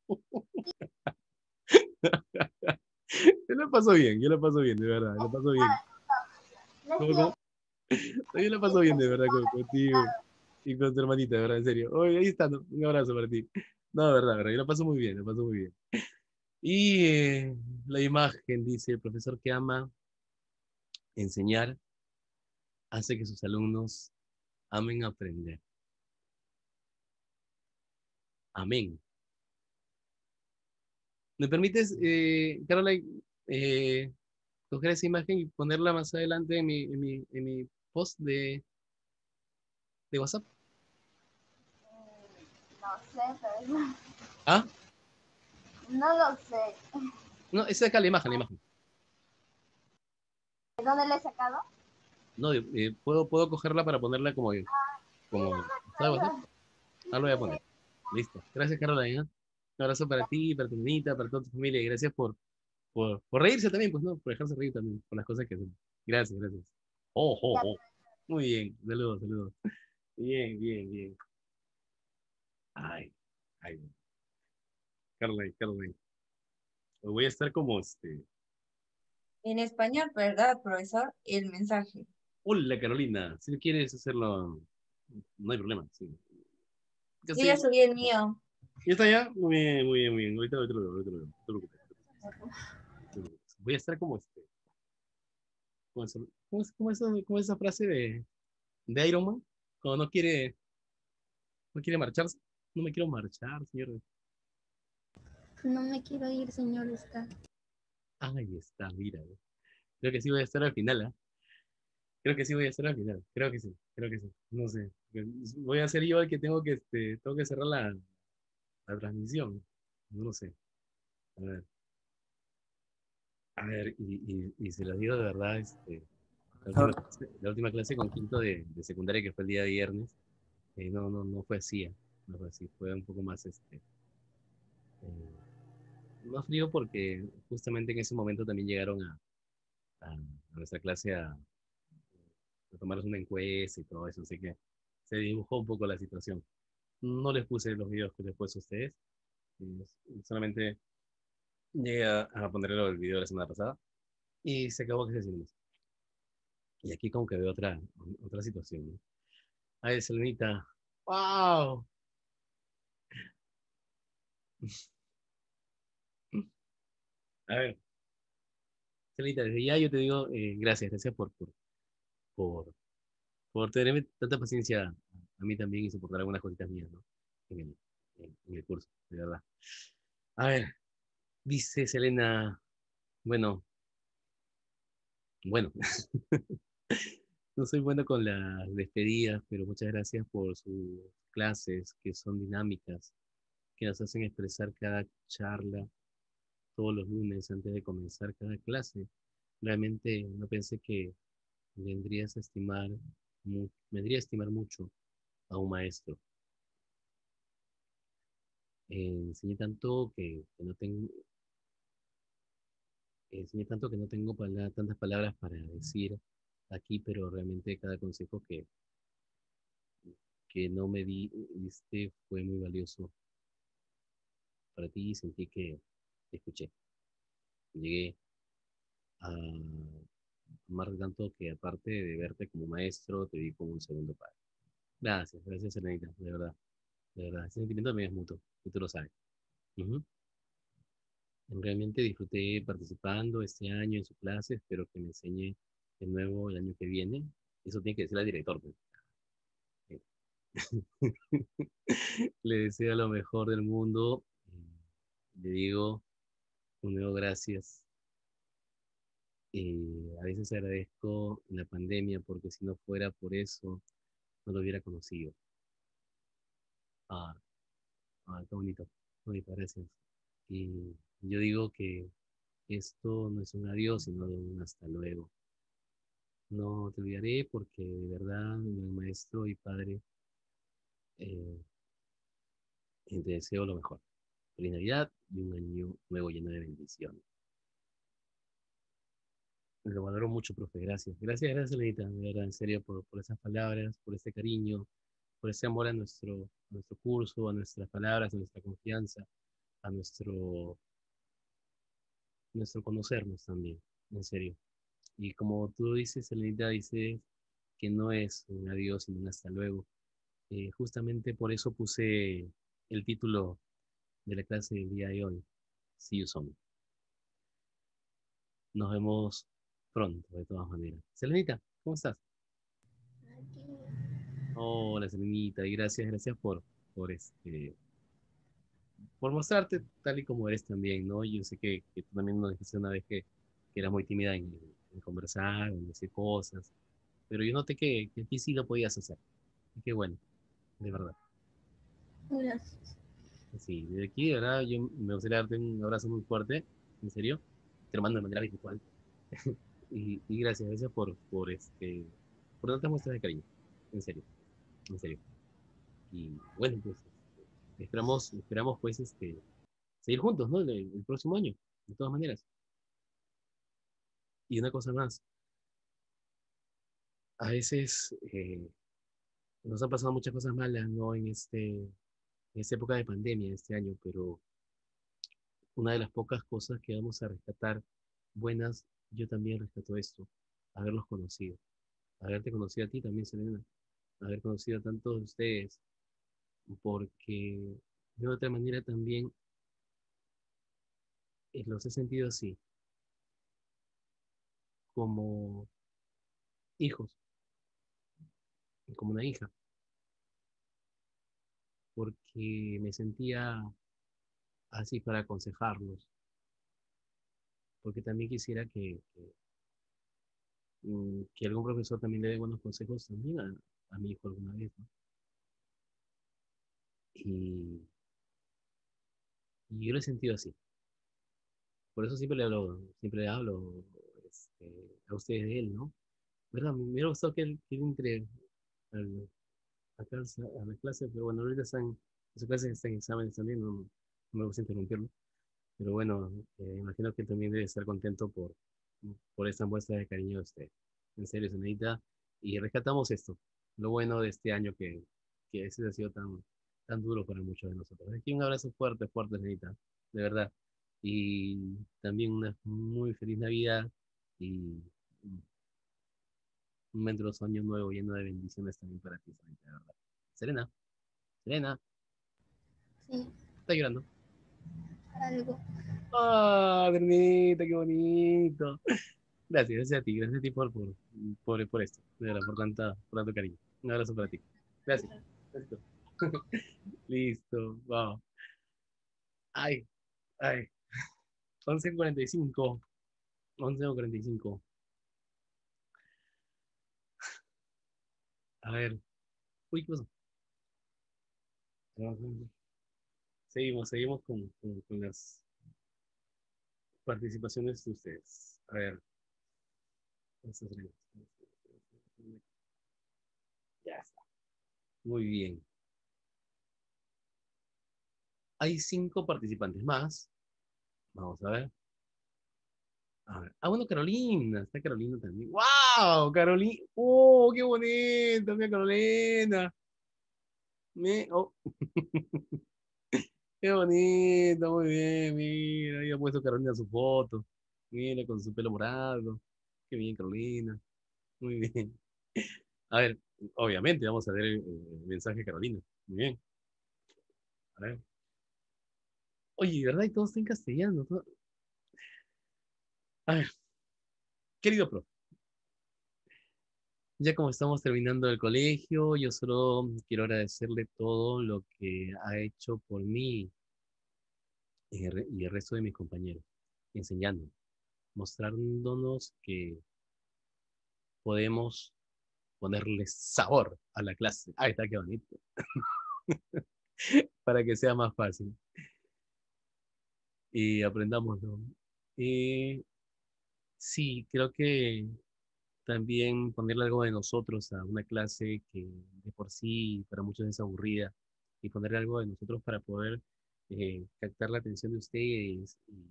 Yo la paso bien, yo la paso bien, de verdad, la paso bien. No es ¿Cómo, cierto. cómo? Yo la paso bien, de verdad, con- contigo y con tu hermanita, de verdad, en serio. Oye, ahí está, ¿no? Un abrazo para ti. No, de verdad, de verdad, yo la paso muy bien, la paso muy bien. Y eh, la imagen dice, el profesor que ama enseñar hace que sus alumnos amen aprender. Amén. ¿Me permites, eh, Caroline, eh, coger esa imagen y ponerla más adelante en mi, en mi, en mi post de, de WhatsApp? No sé, profesor. ¿Ah? No lo sé. No, esa es acá la imagen, la imagen. ¿De dónde le he sacado? No, eh, puedo, puedo cogerla para ponerla como, como, ¿sabes? Ah, lo voy a poner. Listo. Gracias, Caroline. ¿eh? Un abrazo para ti, para tu niñita, para toda tu familia. Y gracias por, por, por reírse también, pues, ¿no? Por dejarse reír también por las cosas que hacen. Gracias, gracias. Oh, oh, oh. Muy bien. Saludos, saludos. Bien, bien, bien. Ay, ay. Caroline, Caroline. Voy a estar como este. En español, ¿verdad, profesor? El mensaje. Hola, Carolina. Si no quieres hacerlo, no hay problema. Sí. Ya Yo ya sé. subí el mío. ¿Ya está ya? Muy bien, muy bien, muy bien. Ahorita, ahorita lo veo, ahorita lo veo. No te preocupes, no te preocupes, no te preocupes. Voy a estar como este. Como eso, ¿cómo es, cómo es esa, cómo es esa frase de, de Iron Man? Cuando no quiere, no quiere marcharse. No me quiero marchar, señor. No me quiero ir, señor Oscar. Ahí está, mira. eh. Creo que sí voy a estar al final, ¿ah? Creo que sí voy a estar al final. Creo que sí, creo que sí. No sé. Voy a ser yo el que tengo que, este, tengo que cerrar la, la transmisión. No lo sé. A ver. A ver, y, y, y se lo digo de verdad, este, la última Profesor, clase, la última clase con quinto de, de secundaria, que fue el día de viernes, eh, no, no, no fue así, ¿eh? No fue así, fue un poco más, este, eh, más frío porque justamente en ese momento también llegaron a, a, a nuestra clase a, a tomarnos una encuesta y todo eso, así que se dibujó un poco la situación. No les puse los videos que les puse a ustedes, eh, solamente llegué a, a ponerle el video de la semana pasada y se acabó que se hicimos. Y aquí como que veo otra, otra situación, ¿no? Ay, Selenita. ¡Wow! A ver, Selenita, desde ya yo te digo eh, gracias, gracias por, por, por, por tenerme tanta paciencia a mí también y soportar algunas cositas mías, ¿no? En el, en, en el curso, de verdad. A ver, dice Selena, bueno, bueno, no soy bueno con las despedidas, pero muchas gracias por sus clases que son dinámicas, que nos hacen expresar cada charla todos los lunes antes de comenzar cada clase. Realmente no pensé que vendrías a estimar, mu- vendría a estimar mucho a un maestro. Eh, enseñé tanto que, que no tengo, enseñé tanto que no tengo pala- tantas palabras para decir aquí, pero realmente cada consejo que, que no me di, diste fue muy valioso para ti y sentí que te escuché. Llegué a amarte tanto que aparte de verte como maestro, te vi como un segundo padre. Gracias, gracias, Elenita, de verdad, de verdad. Ese sentimiento también es mutuo, y tú lo sabes. Ujú. Realmente disfruté participando este año en su clase, espero que me enseñe de nuevo el año que viene. Eso tiene que decir al director, pues. Eh, Le deseo lo mejor del mundo. eh, Le digo un nuevo gracias. Eh, a veces agradezco la pandemia porque si no fuera por eso, no lo hubiera conocido. Ah, ah, qué bonito. Bonito, gracias. Y yo digo que esto no es un adiós, sino un hasta luego. No te olvidaré porque de verdad, mi maestro y padre, eh, te deseo lo mejor. Feliz Navidad y un año nuevo lleno de bendiciones. Lo valoro mucho, profe. Gracias. Gracias, gracias, Lenita. De verdad, en serio, por, por esas palabras, por ese cariño, por ese amor a nuestro, a nuestro curso, a nuestras palabras, a nuestra confianza, a nuestro, nuestro conocernos también. En serio. Y como tú dices, Elenita, dice que no es un adiós, sino un hasta luego. Eh, justamente por eso puse el título de la clase del día de hoy. See you soon. Nos vemos pronto, de todas maneras. Selenita, ¿cómo estás? Aquí. Hola, Selenita, y gracias, gracias por, por este, por mostrarte tal y como eres también, ¿no? Yo sé que, que tú también nos dijiste una vez que, que eras muy tímida en, en conversar, en decir cosas, pero yo noté que, que aquí sí lo podías hacer. Y qué bueno, de verdad. Gracias. Sí, de aquí, de verdad, yo me gustaría darte un abrazo muy fuerte, en serio. Te lo mando de manera virtual. Y, y gracias, gracias por, por, este, por tantas muestras de cariño. En serio, en serio. Y bueno, pues esperamos, esperamos pues este, seguir juntos, ¿no? El, el próximo año, de todas maneras. Y una cosa más, a veces eh, nos han pasado muchas cosas malas, ¿no? En este, en esta época de pandemia, este año, pero una de las pocas cosas que vamos a rescatar buenas, yo también rescato esto, haberlos conocido, haberte conocido a ti también, Selena, haber conocido a tantos de ustedes, porque de otra manera también eh, los he sentido así, como hijos, como una hija, porque me sentía así para aconsejarlos, porque también quisiera que, que, mm, que algún profesor también le dé buenos consejos también a, a mi hijo alguna vez, ¿no? Y, y yo lo he sentido así. Por eso siempre le hablo, siempre le hablo este, a ustedes de él, ¿no? ¿Verdad? Me hubiera gustado que él, que él entre al- a, clase, a la clase, pero bueno, ahorita están, en su clase están en exámenes también, no, no me gusta interrumpirlo. Pero bueno, eh, imagino que él también debe estar contento por, por esta muestra de cariño de usted. En serio, señorita. Y rescatamos esto, lo bueno de este año que, que a veces ha sido tan, tan duro para muchos de nosotros. Aquí un abrazo fuerte, fuerte, señorita, de verdad. Y también una muy feliz Navidad y un venturoso año nuevo lleno de bendiciones también para ti, señorita, de verdad. Serena, Serena, Sí, está llorando. algo. Ah, Serenita, qué bonito. Gracias, gracias a ti, gracias a ti por, por, por, por esto, de verdad, por, tanta, por tanto cariño. Un abrazo para ti. Gracias. Listo. Listo, vamos. Ay, ay. once cuarenta y cinco. once cuarenta y cinco. A ver. Uy, ¿qué pasó? Seguimos, seguimos con, con, con las participaciones de ustedes. A ver. Ya está. Muy bien. Hay cinco participantes más. Vamos a ver. A ver. Ah, bueno, Carolina. Está Carolina también. ¡Wow! Carolina. ¡Oh, qué bonito! Mira, Carolina. Me... Oh, qué bonito. Muy bien. Mira, ahí ha puesto Carolina su foto. Mira, con su pelo morado. Qué bien, Carolina. Muy bien. A ver, obviamente vamos a ver el, el mensaje de Carolina. Muy bien. A ver. Oye, ¿verdad? Y todo está en castellano. todo- A ver, querido profe. Ya como estamos terminando el colegio, yo solo quiero agradecerle todo lo que ha hecho por mí y el, re- y el resto de mis compañeros, enseñando, mostrándonos que podemos ponerle sabor a la clase. Ahí está, qué bonito. Para que sea más fácil y aprendámoslo. Y sí, creo que también ponerle algo de nosotros a una clase que de por sí para muchos es aburrida y ponerle algo de nosotros para poder eh, captar la atención de ustedes y,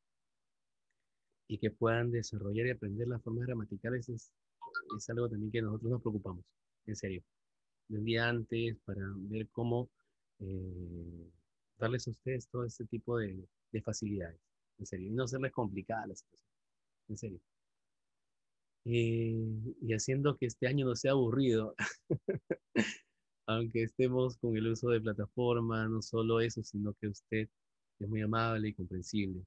y que puedan desarrollar y aprender las formas gramaticales es, es algo también que nosotros nos preocupamos, en serio. De un día antes para ver cómo eh, darles a ustedes todo este tipo de, de facilidades, en serio, y no hacerles complicada la situación, en serio. Eh, y haciendo que este año no sea aburrido, aunque estemos con el uso de plataforma, no solo eso, sino que usted es muy amable y comprensible.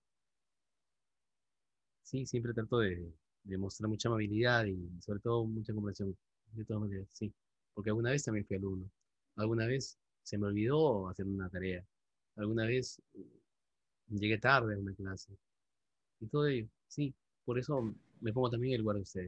Sí, siempre trato de, de mostrar mucha amabilidad y sobre todo mucha comprensión, de todas maneras, sí. Porque alguna vez también fui alumno, alguna vez se me olvidó hacer una tarea, alguna vez eh, llegué tarde a una clase y todo ello, sí. Por eso me pongo también en el lugar de ustedes.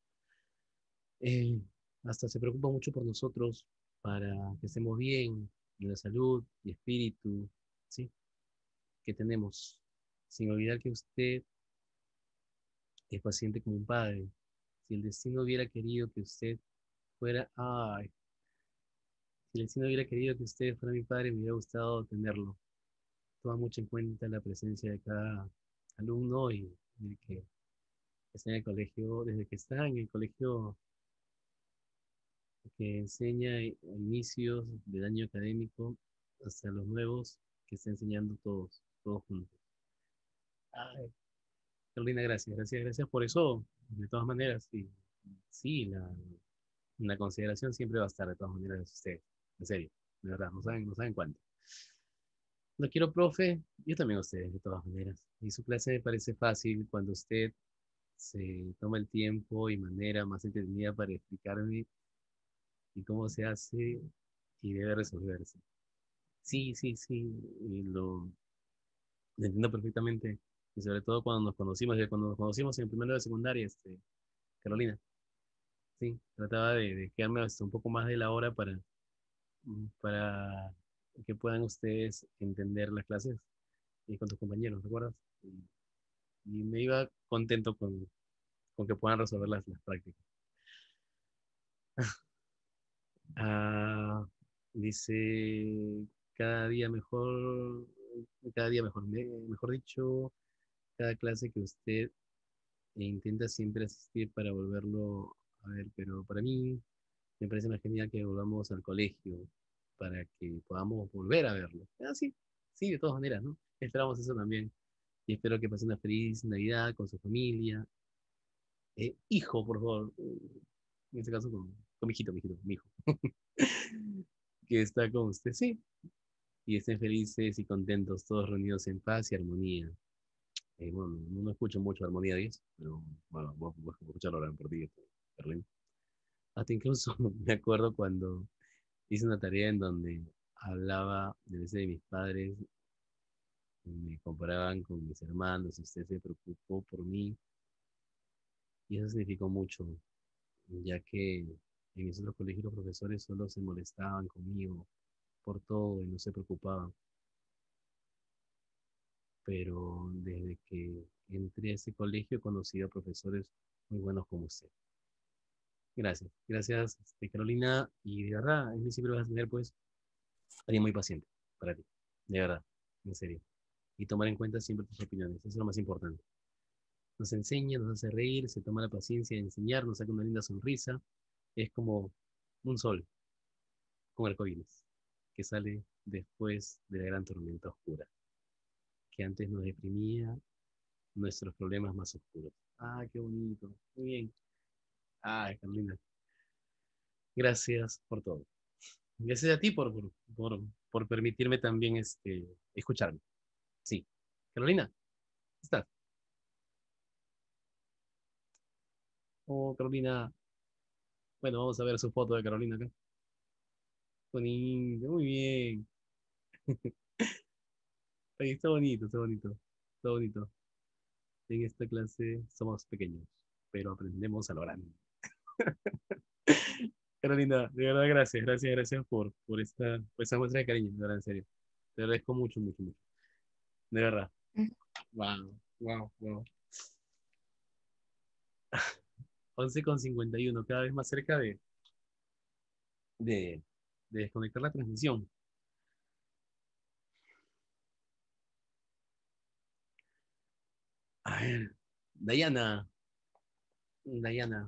Eh, hasta se preocupa mucho por nosotros para que estemos bien en la salud y espíritu, ¿sí? Que tenemos. Sin olvidar que usted es paciente como un padre. Si el destino hubiera querido que usted fuera, ay, si el destino hubiera querido que usted fuera mi padre, me hubiera gustado tenerlo. Toma mucho en cuenta la presencia de cada alumno y el que está en el colegio, desde que está en el colegio que enseña i- inicios del año académico hasta los nuevos que está enseñando todos, todos juntos. Ay, Carolina, gracias, gracias, gracias por eso. De todas maneras, sí, sí, la, la consideración siempre va a estar de todas maneras de ustedes. En serio, de verdad, no saben, no saben cuánto. No quiero, profe, yo también a ustedes, de todas maneras. Y su clase me parece fácil cuando usted se toma el tiempo y manera más entretenida para explicarme y cómo se hace y debe resolverse. Sí, sí, sí, y lo, lo entiendo perfectamente. Y sobre todo cuando nos conocimos, desde cuando nos conocimos en primero de secundaria, este, Carolina, sí, trataba de, de quedarme hasta un poco más de la hora para, mm, para que puedan ustedes entender las clases y con tus compañeros, ¿recuerdas? Y, y me iba contento con, con que puedan resolver las, las prácticas. Ah, dice, cada día mejor, cada día mejor, me- mejor dicho, cada clase que usted intenta siempre asistir para volverlo a ver, pero para mí me parece más genial que volvamos al colegio para que podamos volver a verlo. Ah, sí, sí, de todas maneras, ¿no? Esperamos eso también. Y espero que pase una feliz Navidad con su familia. Eh, hijo, por favor. En este caso, con, con mi hijito, mi hijito, mi hijo. Que está con usted, sí. Y estén felices y contentos, todos reunidos en paz y armonía. Eh, bueno, no no escucho mucho Armonía diez, pero bueno, voy voy a escucharlo ahora por ti, este, Berlín. Hasta incluso me acuerdo cuando hice una tarea en donde hablaba de veces de mis padres, me comparaban con mis hermanos, y usted se preocupó por mí, y eso significó mucho, ya que en mis otros colegios los profesores solo se molestaban conmigo por todo y no se preocupaban. Pero desde que entré a ese colegio he conocido a profesores muy buenos como usted. Gracias, gracias, este, Carolina, y de verdad, en mí siempre vas a tener, pues, alguien muy paciente para ti, de verdad, en serio. Y tomar en cuenta siempre tus opiniones, eso es lo más importante. Nos enseña, nos hace reír, se toma la paciencia de enseñar, nos saca una linda sonrisa, es como un sol con arcoíris que sale después de la gran tormenta oscura, que antes nos deprimía nuestros problemas más oscuros. Ah, qué bonito, muy bien. Ah, Carolina, gracias por todo. Gracias a ti por, por, por, por permitirme también este, escucharme. Sí. Carolina, ¿estás? Oh, Carolina. Bueno, vamos a ver su foto de Carolina acá. Bonito, muy bien. Ahí está bonito, está bonito. Está bonito. En esta clase somos pequeños, pero aprendemos a lo grande. Carolina, de verdad, gracias, gracias, gracias por, por esta, por esa muestra de cariño, de verdad, en serio. Te agradezco mucho, mucho, mucho. De verdad. Wow, wow, wow. once con cincuenta y uno, cada vez más cerca de, de, de desconectar la transmisión. A ver, Dayana, Dayana,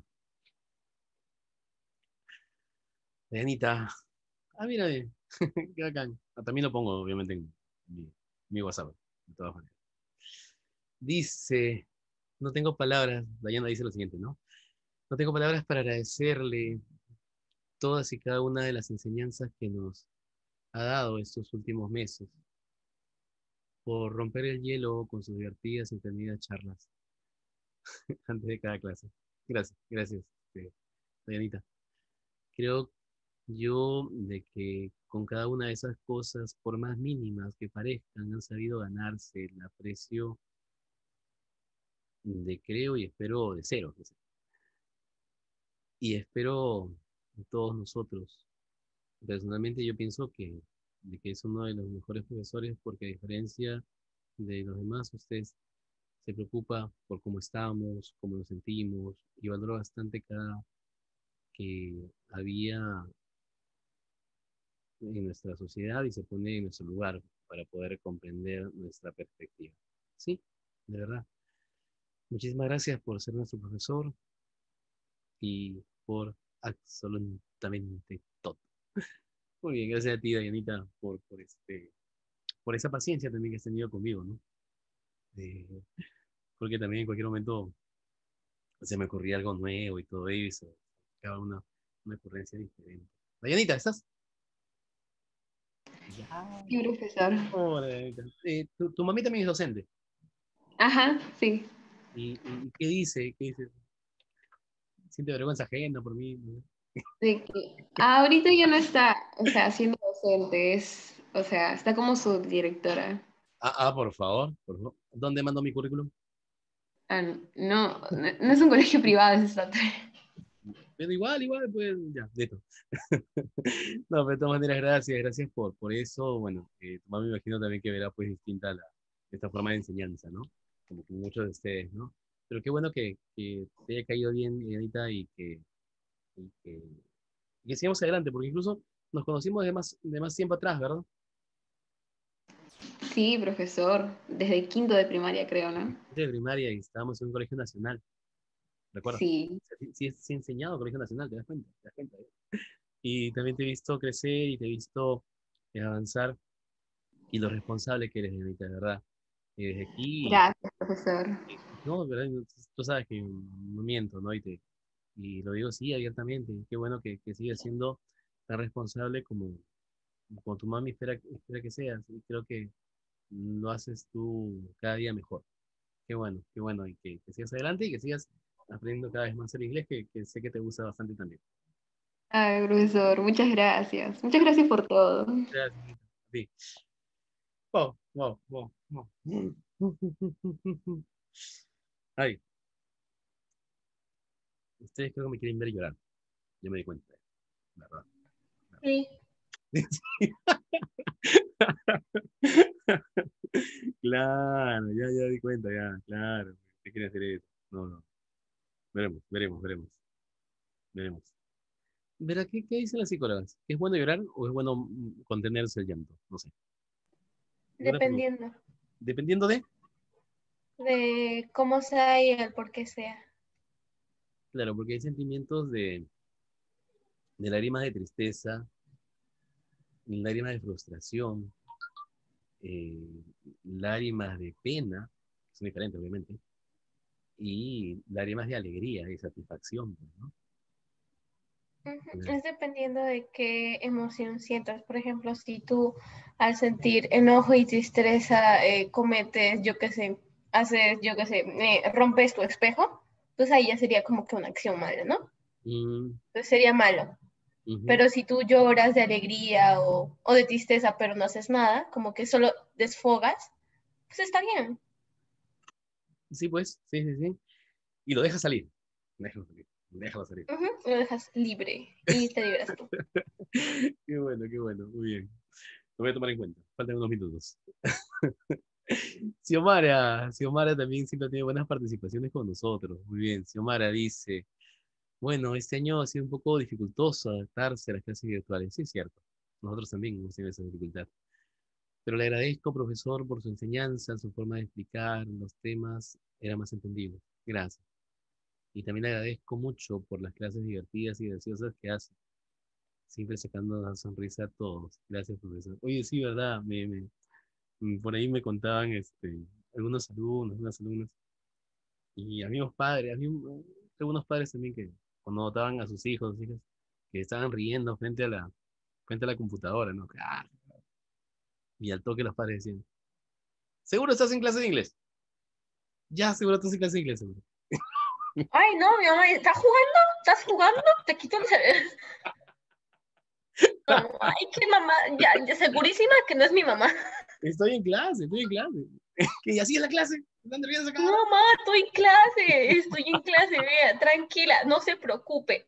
Dayanita. Ah, mira, eh, qué bacán. Ah, también lo pongo, obviamente, en mi, mi WhatsApp, de todas maneras. Dice, no tengo palabras, Dayana dice lo siguiente, ¿no? No tengo palabras para agradecerle todas y cada una de las enseñanzas que nos ha dado estos últimos meses, por romper el hielo con sus divertidas y entretenidas charlas antes de cada clase. Gracias, gracias, este, Dayanita. Creo yo de que con cada una de esas cosas, por más mínimas que parezcan, han sabido ganarse el aprecio de creo y espero de cero. Y espero de todos nosotros. Personalmente yo pienso que, de que es uno de los mejores profesores porque a diferencia de los demás, usted se preocupa por cómo estamos, cómo nos sentimos, y valora bastante cada que había en nuestra sociedad y se pone en nuestro lugar para poder comprender nuestra perspectiva. Sí, de verdad. Muchísimas gracias por ser nuestro profesor y por absolutamente todo. Muy bien, gracias a ti, Dayanita, por, por, este, por esa paciencia también que has tenido conmigo, ¿no? Eh, porque también en cualquier momento se me ocurría algo nuevo y todo eso, cada una, una ocurrencia diferente. Dayanita, ¿estás? Ya. Sí, profesor. Hola, Dayanita. Eh, tu, tu mami también es docente. Ajá, sí. ¿Y, y qué dice? ¿Qué dice? ¿Siente vergüenza ajena por mí? ¿No? De que ahorita ya no está, o sea, siendo docente, es, o sea, está como su directora. Ah, ah, por favor, por favor. ¿Dónde mando mi currículum? Ah, no, no, no es un colegio privado, es estatal. Pero igual, igual, pues ya, listo. No, pero de todas maneras, gracias, gracias por, por eso. Bueno, eh, tu mamá me imagino también que verá pues distinta la, esta forma de enseñanza, ¿no? Como que muchos de ustedes, ¿no? Pero qué bueno que, que te haya caído bien, Anita, y que, y que, y que sigamos adelante, porque incluso nos conocimos de más, de más tiempo atrás, ¿verdad? Sí, profesor, desde quinto de primaria creo, ¿no? De primaria y estábamos en un colegio nacional, ¿recuerdas? Sí. Sí, sí, sí he enseñado colegio nacional, te das cuenta, te das cuenta. ¿Eh? Y también te he visto crecer y te he visto eh, avanzar y lo responsable que eres, Anita, de verdad. Y desde aquí, Gracias, profesor. eh, no, ¿verdad? No, tú sabes que no miento, ¿no? Y, te, y lo digo sí, abiertamente. Qué bueno que, que sigues siendo tan responsable como, como tu mami espera, espera que seas. Y creo que lo haces tú cada día mejor. Qué bueno, qué bueno. Y que, que sigas adelante y que sigas aprendiendo cada vez más el inglés, que, que sé que te gusta bastante también. Ay, profesor, muchas gracias. Muchas gracias por todo. Gracias, Anita. Sí. Wow, wow, wow, wow. Ay, ustedes creo que me quieren ver llorar. Yo me di cuenta, ¿verdad? Sí. Claro, ya, ya di cuenta, ya, claro. ¿Qué quieren hacer eso? No, no. Veremos, veremos, veremos. Veremos. Verá, ¿qué, qué dicen las psicólogas? ¿Es bueno llorar o es bueno mm, contenerse el llanto? No sé. Buena pregunta. Dependiendo Dependiendo de, de cómo sea y el por qué sea. claro, porque hay sentimientos de, de lágrimas de tristeza, lágrimas de frustración, eh, lágrimas de pena, son diferentes, obviamente, y lágrimas de alegría y satisfacción, pues, ¿no? Ujú. Claro. Es dependiendo de qué emoción sientas. Por ejemplo, si tú al sentir enojo y tristeza eh, cometes, yo qué sé, haces, yo qué sé, eh, rompes tu espejo, pues ahí ya sería como que una acción mala, ¿no? Mm, Entonces sería malo. ujú. Pero si tú lloras de alegría o, o de tristeza, pero no haces nada, como que solo desfogas, pues está bien. Sí, pues, sí, sí, sí. Y lo deja salir. Déjalo salir. Déjalo salir. Ujú. Lo dejas libre y te liberas tú. Qué bueno, qué bueno. Muy bien. Lo voy a tomar en cuenta. Faltan unos minutos. Xiomara, Xiomara también siempre tiene buenas participaciones con nosotros. Muy bien. Xiomara dice, bueno, este año ha sido un poco dificultoso adaptarse a las clases virtuales. Sí, es cierto. Nosotros también hemos tenido esa dificultad. Pero le agradezco, profesor, por su enseñanza, su forma de explicar los temas. Era más entendible. Gracias. Y también le agradezco mucho por las clases divertidas y graciosas que hace. Siempre sacando una sonrisa a todos. Gracias, profesor. Oye, sí, ¿verdad? Me, me- mm, por ahí me contaban este, algunos alumnos, unas alumnas y amigos padres, amigos- algunos padres también que cuando notaban a sus hijos, hijas, que estaban riendo frente a la, frente a la computadora, ¿no? Ah, y al toque los padres decían, ¿seguro estás en clase de inglés? Ya, seguro estás en clase de inglés, seguro. Ay, no, mi mamá, ¿estás jugando? ¿Estás jugando? Te quito el cerebro. No, ay, qué mamá, ya, ya segurísima que no es mi mamá. Estoy en clase, estoy en clase. Que así es la clase. Están nerviosos acá. No, mamá, estoy en clase, estoy en clase, vea, tranquila, no se preocupe.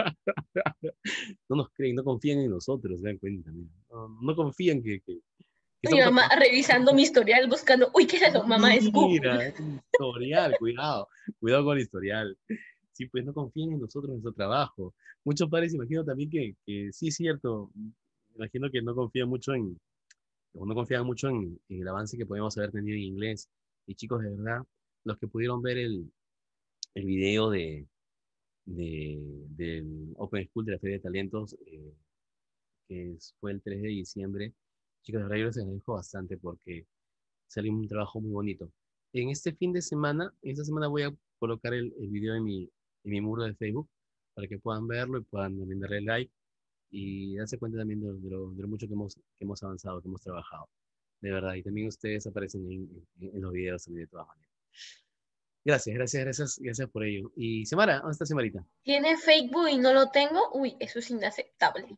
No nos creen, no confían en nosotros, se dan cuenta. Mira. No, no confían que, que, Que Mi estamos mamá revisando mi historial, buscando, uy, ¿qué es eso? Mamá, es Google. Mira, historial, cuidado, cuidado con el historial. Sí, pues no confíen en nosotros, en nuestro trabajo. Muchos padres imagino también que, que sí es cierto, imagino que no confían mucho en, no confían mucho en, en el avance que podemos haber tenido en inglés. Y chicos, de verdad, los que pudieron ver el, el video de, de, del Open School de la Feria de Talentos, eh, que es- fue el tres de diciembre, chicos, de verdad yo les agradezco bastante porque salió un trabajo muy bonito. En este fin de semana, esta semana voy a colocar el, el video en mi, en mi muro de Facebook para que puedan verlo y puedan también darle like y darse cuenta también de, lo, de lo- de lo mucho que hemos, que hemos avanzado, que hemos trabajado. De verdad, y también ustedes aparecen en, en- en los videos también de todas maneras. Gracias, gracias, gracias, gracias por ello. Y Semara, ¿dónde está Semarita? Tiene Facebook y no lo tengo. Uy, eso es inaceptable.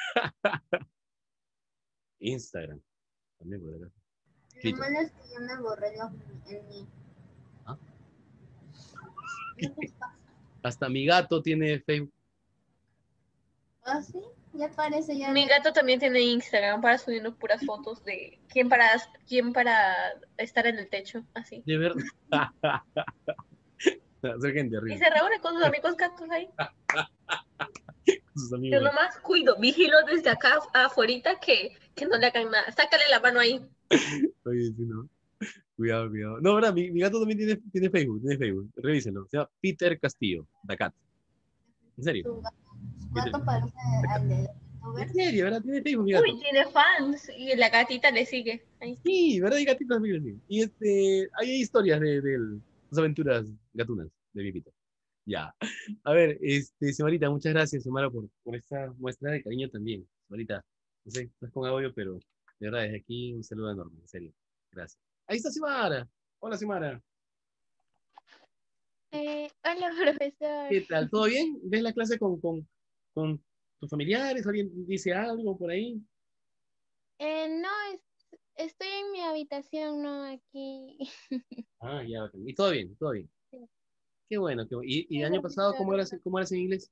Instagram. También por acá. Lo Twitter. malo es que yo me borré los, el mío. ¿Ah? ¿Qué les pasa? Hasta mi gato tiene Facebook. ¿Ah, sí? Ya parece ya. Mi gato también tiene Instagram para subirnos puras fotos de quién para, quién para estar en el techo, así. De verdad. Hacer gente Y arriba. se reúne con sus amigos gatos ahí. Sus Yo amigos. nomás cuido, vigilo desde acá afuera que, que no le hagan nada. Sácale la mano ahí. Oye, sí, no. Cuidado, cuidado. No, verdad, mi, mi gato también tiene, tiene Facebook, tiene Facebook. Revísenlo. Se llama Peter Castillo, The Cat. ¿En serio? Su gato, su Peter. gato parece al de ¿En serio, verdad? Tiene Facebook, mi gato. Uy, tiene fans y la gatita le sigue. Ahí. Sí, ¿verdad? Hay gatitas muy bien. Y este, hay historias de, de las aventuras gatunas de mi Peter. Ya. A ver, este, Semarita, muchas gracias, Semara, por, por esta muestra de cariño también. Semarita, no sé, estás con audio, pero de verdad, desde aquí un saludo enorme, en serio. Gracias. Ahí está Semara. Hola, Semara. Eh, hola, profesor. ¿Qué tal? ¿Todo bien? ¿Ves la clase con, con, con tus familiares? ¿Alguien dice algo por ahí? Eh, no, es- estoy en mi habitación, no aquí. Ah, ya, bacán. Y todo bien, todo bien. Sí. Qué bueno, qué bueno. ¿Y, y Sí, el año pasado profesor. cómo eras, cómo eras en inglés?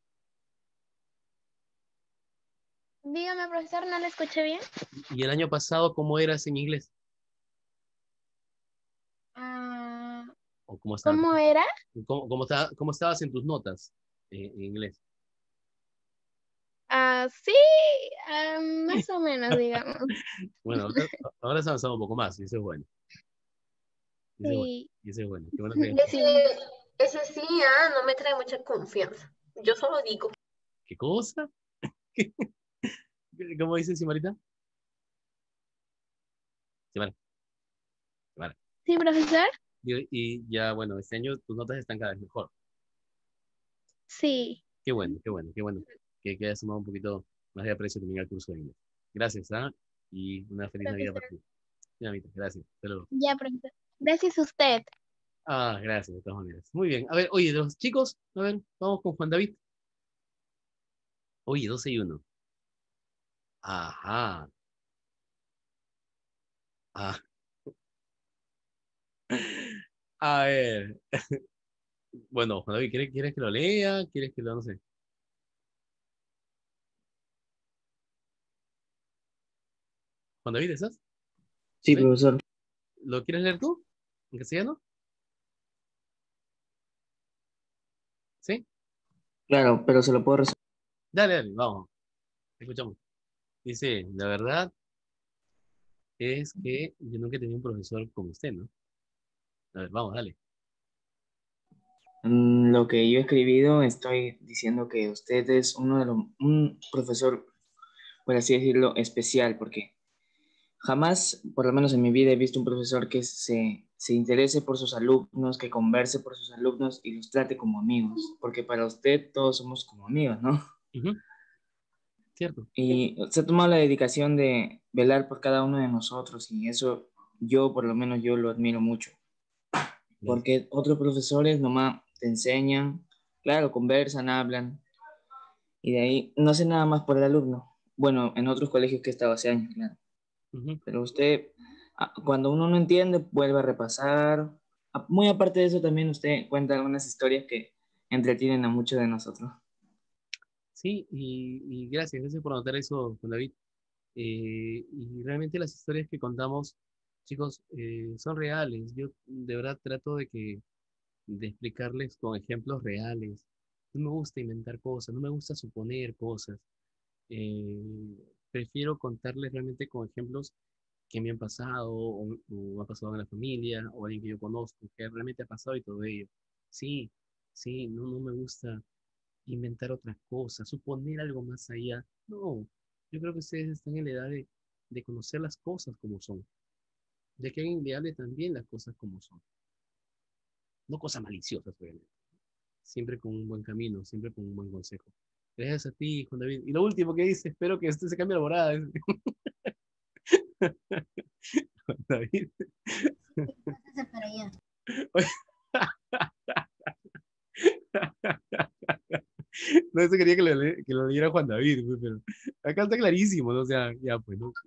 Dígame, profesor, ¿no le escuché bien? ¿Y el año pasado cómo eras en inglés? Ah, ¿O cómo estaba? ¿cómo era? ¿Cómo, cómo, estaba- cómo estabas en tus notas eh, en inglés? Ah, sí, ah, más o menos, digamos. Bueno, ahora, ahora has avanzado un poco más, y eso es bueno. Y eso es bueno. Sí. Y eso es bueno. Qué bueno que- Ese, ese sí, ah, no me trae mucha confianza. Yo solo digo. ¿Qué cosa? ¿Cómo dices, Simarita? Simara, Simara. Sí, profesor. Y, y ya, bueno, este año tus notas están cada vez mejor. Sí. Qué bueno, qué bueno, qué bueno. Que, que hayas sumado un poquito más de aprecio también al curso de inglés. Gracias, ¿ah? Y una feliz Navidad para ti. Dinamita, gracias. Hasta luego. Ya, profesor. Gracias a usted. Ah, gracias, de todas maneras. Muy bien. A ver, oye, los chicos, a ver, vamos con Juan David. Oye, doce y uno. Ajá. Ah. A ver. Bueno, Juan David, ¿quieres, quieres que lo lea? ¿Quieres que lo, no sé? Juan David, ¿estás? Sí, ¿Sí? profesor. ¿Lo quieres leer tú? ¿En castellano? ¿Sí? Claro, pero se lo puedo resumir. Dale, dale, vamos. Te escuchamos. Dice, la verdad es que yo nunca he tenido un profesor como usted, ¿no? A ver, vamos, dale. Mm, Lo que yo he escribido, estoy diciendo que usted es uno de los, un profesor, por así decirlo, especial, porque jamás, por lo menos en mi vida, he visto un profesor que se, se interese por sus alumnos, que converse por sus alumnos y los trate como amigos, porque para usted todos somos como amigos, ¿no? Ujú. Cierto. Y se ha tomado la dedicación de velar por cada uno de nosotros y eso yo, por lo menos, yo lo admiro mucho. Porque otros profesores nomás te enseñan, claro, conversan, hablan, y de ahí no hacen nada más por el alumno. Bueno, en otros colegios que he estado hace años, claro. Ujú. Pero usted, ah, cuando uno no entiende, vuelve a repasar. Ah, Muy aparte de eso, también usted cuenta algunas historias que entretienen a muchos de nosotros. Sí, y, y gracias, gracias por anotar eso, Juan David. Eh, y realmente las historias que contamos, chicos, eh, son reales. Yo de verdad trato de que de explicarles con ejemplos reales. No me gusta inventar cosas, no me gusta suponer cosas. Eh, Prefiero contarles realmente con ejemplos que me han pasado o, o ha pasado en la familia o alguien que yo conozco, que realmente ha pasado y todo ello. Sí, sí, no, no me gusta inventar otras cosas, suponer algo más allá. No, yo creo que ustedes están en la edad de, de conocer las cosas como son, de que alguien le hable también las cosas como son, no cosas maliciosas, obviamente. Siempre con un buen camino, siempre con un buen consejo. Gracias a ti, Juan David. Y lo último que dice, espero que usted se cambie la morada. Juan David. Pásese para allá. No, eso quería que lo, le- que lo leyera Juan David, pues, pero acá está clarísimo, ¿no? O sea, ya, pues, ¿no?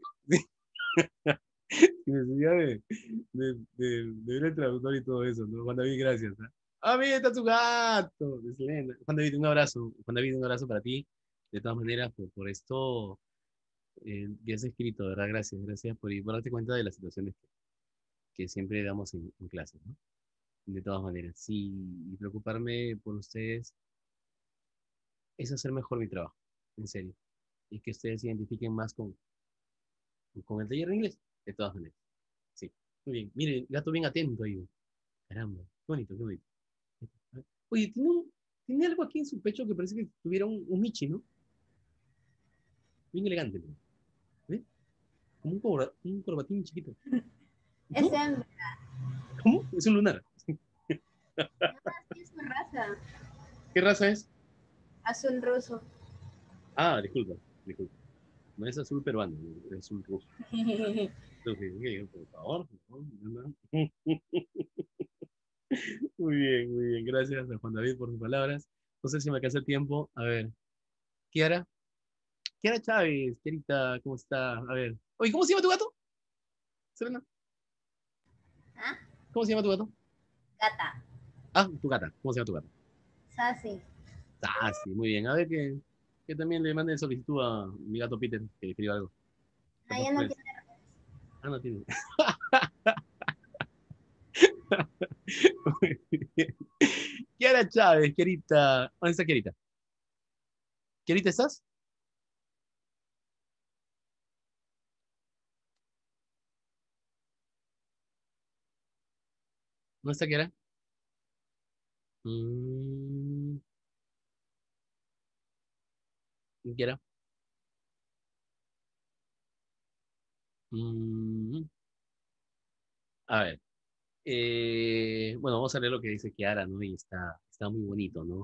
Sin necesidad de, de, de, de ver el traductor y todo eso, ¿no? Juan David, gracias. ¿Ah? ¡Ah, mira, está su gato! Dice Elena. Juan David, un abrazo. Juan David, un abrazo para ti. De todas maneras, por, por esto eh, que has escrito, ¿verdad? Gracias, gracias por, por darte cuenta de las situaciones que, que siempre damos en, en clase, ¿no? De todas maneras, sí, y preocuparme por ustedes es hacer mejor mi trabajo, en serio. Y que ustedes se identifiquen más con, con el taller de inglés, de todas maneras. Sí, muy bien. Mire, el gato bien atento ahí. Caramba, qué bonito, qué bonito. Oye, tiene, un- tiene algo aquí en su pecho que parece que tuviera un, un Michi, ¿no? Bien elegante, ¿no? ¿Ve? Como un, cobra- un corbatín chiquito. Es ¿Cómo? hembra. ¿Cómo? Es un lunar. No, así es su raza. ¿Qué raza es? Azul ruso. Ah, disculpa, disculpa. No es azul peruano, es azul ruso. Entonces, ¿qué? Por favor, por favor, no, no. Muy bien, muy bien. Gracias a Juan David por sus palabras. No sé si me alcanza el tiempo. A ver, Kiara. Kiara Chávez, Kiarita, ¿cómo está? A ver. Oye, ¿cómo se llama tu gato? Selena, ¿Ah? ¿cómo se llama tu gato? Gata. Ah, tu gata. ¿Cómo se llama tu gata? Sassy. Ah, sí, muy bien. A ver que, que también le mande solicitud a mi gato Peter que escriba algo. Ah, Capaz ya no pues. tiene. Ah, no tiene. Muy bien. Kiara Chávez, Kiarita. ¿Dónde está Kiarita? ¿Kiarita estás? ¿Dónde está Kiara? Mm, Kiara. Mm, a ver. Eh, bueno, vamos a leer lo que dice Kiara, ¿no? Y está, está muy bonito, ¿no?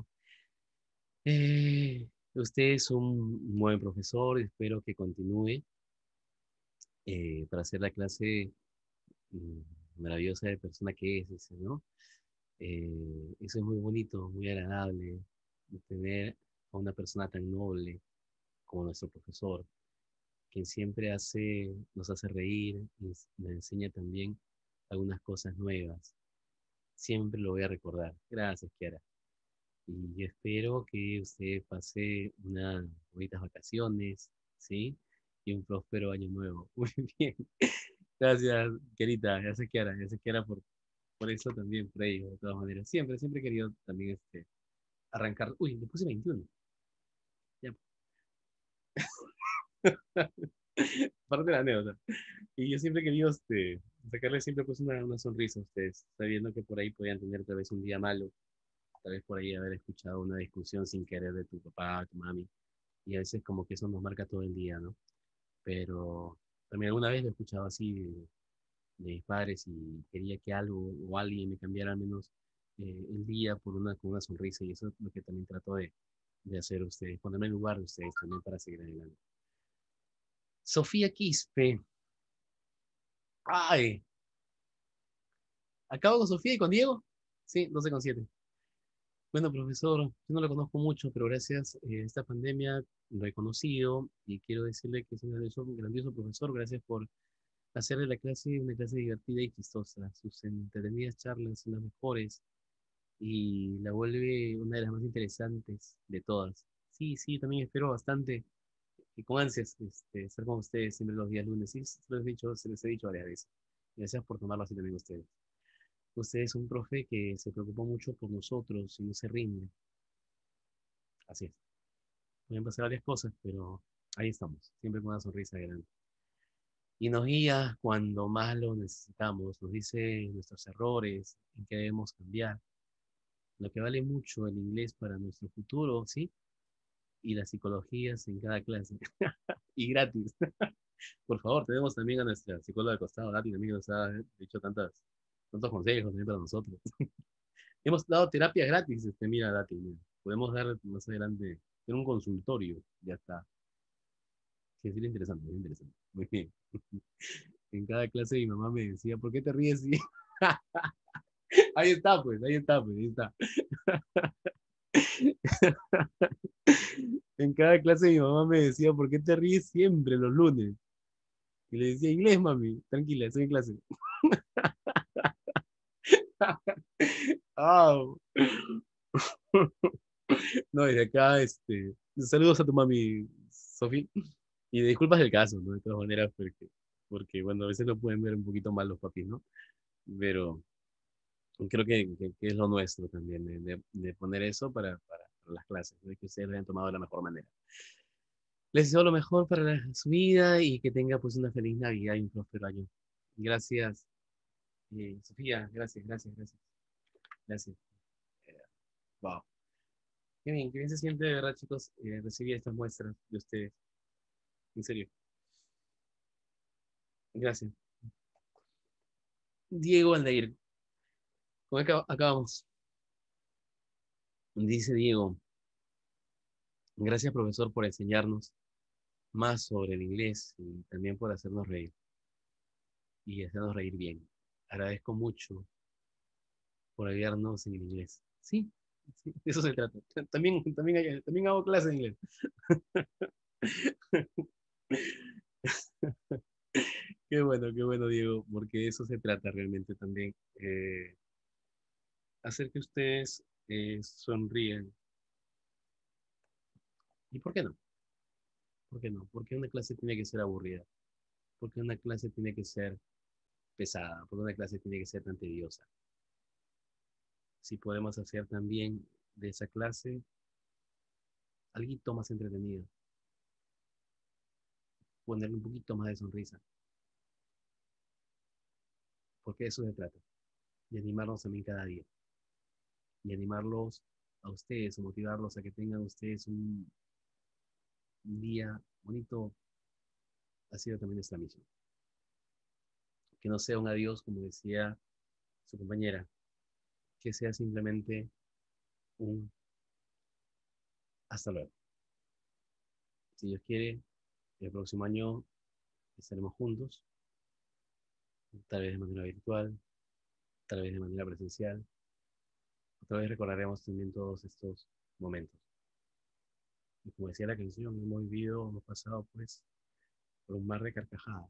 Eh, Usted es un buen profesor, espero que continúe eh, para hacer la clase mm, maravillosa de persona que es, dice, ¿no? Eh, eso es muy bonito, muy agradable, de tener a una persona tan noble como nuestro profesor, quien siempre hace, nos hace reír y nos enseña también algunas cosas nuevas. Siempre lo voy a recordar. Gracias, Kiara. Y yo espero que usted pase unas bonitas vacaciones, ¿sí? Y un próspero año nuevo. Muy bien. Gracias, querida. Gracias, Kiara. Gracias, Kiara, por, por eso también, por ello, de todas maneras. Siempre, siempre he querido también este, arrancar. Uy, le puse veintiuno. Ya. Parte de la anécdota. Y yo siempre he querido este, sacarle siempre pues una, una sonrisa a ustedes, sabiendo que por ahí podían tener tal vez un día malo, tal vez por ahí haber escuchado una discusión sin querer de tu papá, tu mami. Y a veces como que eso nos marca todo el día, ¿no? Pero también alguna vez lo he escuchado así de, de mis padres y quería que algo o alguien me cambiara al menos eh, el día por una, con una sonrisa y eso es lo que también trato de, de hacer ustedes, ponerme en lugar de ustedes también para seguir adelante. Sofía Quispe. Ay, acabo con Sofía y con Diego. Sí, doce con siete. Bueno, profesor, yo no lo conozco mucho, pero gracias eh, a esta pandemia lo he conocido y quiero decirle que es un grandioso, grandioso profesor. Gracias por hacerle la clase una clase divertida y chistosa. Sus entretenidas charlas son las mejores y la vuelve una de las más interesantes de todas. Sí, sí, también espero bastante y con ansias este, estar con ustedes siempre los días lunes. Sí, se les he dicho, se les he dicho varias veces. Gracias por tomarlo así también ustedes. Usted es un profe que se preocupa mucho por nosotros y no se rinde. Así es. Pueden pasar varias cosas, pero ahí estamos, siempre con una sonrisa grande. Y nos guía cuando más lo necesitamos, nos dice nuestros errores, en qué debemos cambiar. Lo que vale mucho el inglés para nuestro futuro, ¿sí? Y las psicologías en cada clase. Y gratis. Por favor, tenemos también a nuestra psicóloga de costado, Dati, también nos ha dicho tantas, tantos consejos también para nosotros. Hemos dado terapias gratis, este, mira, Dati, mira. Podemos dar más adelante en un consultorio, ya está. Sí, sí, interesante, muy interesante. Muy bien. En cada clase mi mamá me decía, ¿por qué te ríes? Sí. Ahí está, pues, ahí está, pues, ahí está. En cada clase mi mamá me decía, ¿por qué te ríes siempre los lunes? Y le decía, inglés, mami, tranquila, estoy en clase. Au. No, desde acá, este, saludos a tu mami, Sofía, y disculpas el caso, ¿no? De todas maneras, porque, porque, bueno, a veces lo pueden ver un poquito mal los papis, ¿no? Pero creo que, que- que es lo nuestro también, de, de- de poner eso para, para, para las clases, ¿no? Y que ustedes lo hayan tomado de la mejor manera. Les deseo lo mejor para la- su vida y que tenga pues una feliz Navidad y un próspero año. Gracias, eh, Sofía, gracias, gracias, gracias, gracias. Eh, wow. Qué bien, qué bien se siente de verdad, chicos, eh, recibir estas muestras de ustedes. En serio. Gracias. Diego Aldair, con acá acabamos. Dice Diego, gracias profesor por enseñarnos más sobre el inglés y también por hacernos reír y hacernos reír bien. Agradezco mucho por ayudarnos en el inglés. Sí, sí, de eso se trata. También, también, hay- también hago clases de inglés. Qué bueno, qué bueno, Diego, porque de eso se trata realmente también. eh, hacer que ustedes eh, sonríen. ¿Y por qué no? ¿Por qué no? Porque una clase tiene que ser aburrida. Porque una clase tiene que ser pesada. Porque una clase tiene que ser tan tediosa. Si podemos hacer también de esa clase algo más entretenido. Ponerle un poquito más de sonrisa. Porque de eso se trata. Y animarnos también cada día. Y animarlos a ustedes, o motivarlos a que tengan ustedes un, un día bonito, ha sido también nuestra misión. Que no sea un adiós, como decía su compañera, que sea simplemente un hasta luego. Si Dios quiere, el próximo año estaremos juntos, tal vez de manera virtual, tal vez de manera presencial, otra vez recordaremos también todos estos momentos. Y como decía la canción, hemos vivido, hemos pasado pues por un mar de carcajadas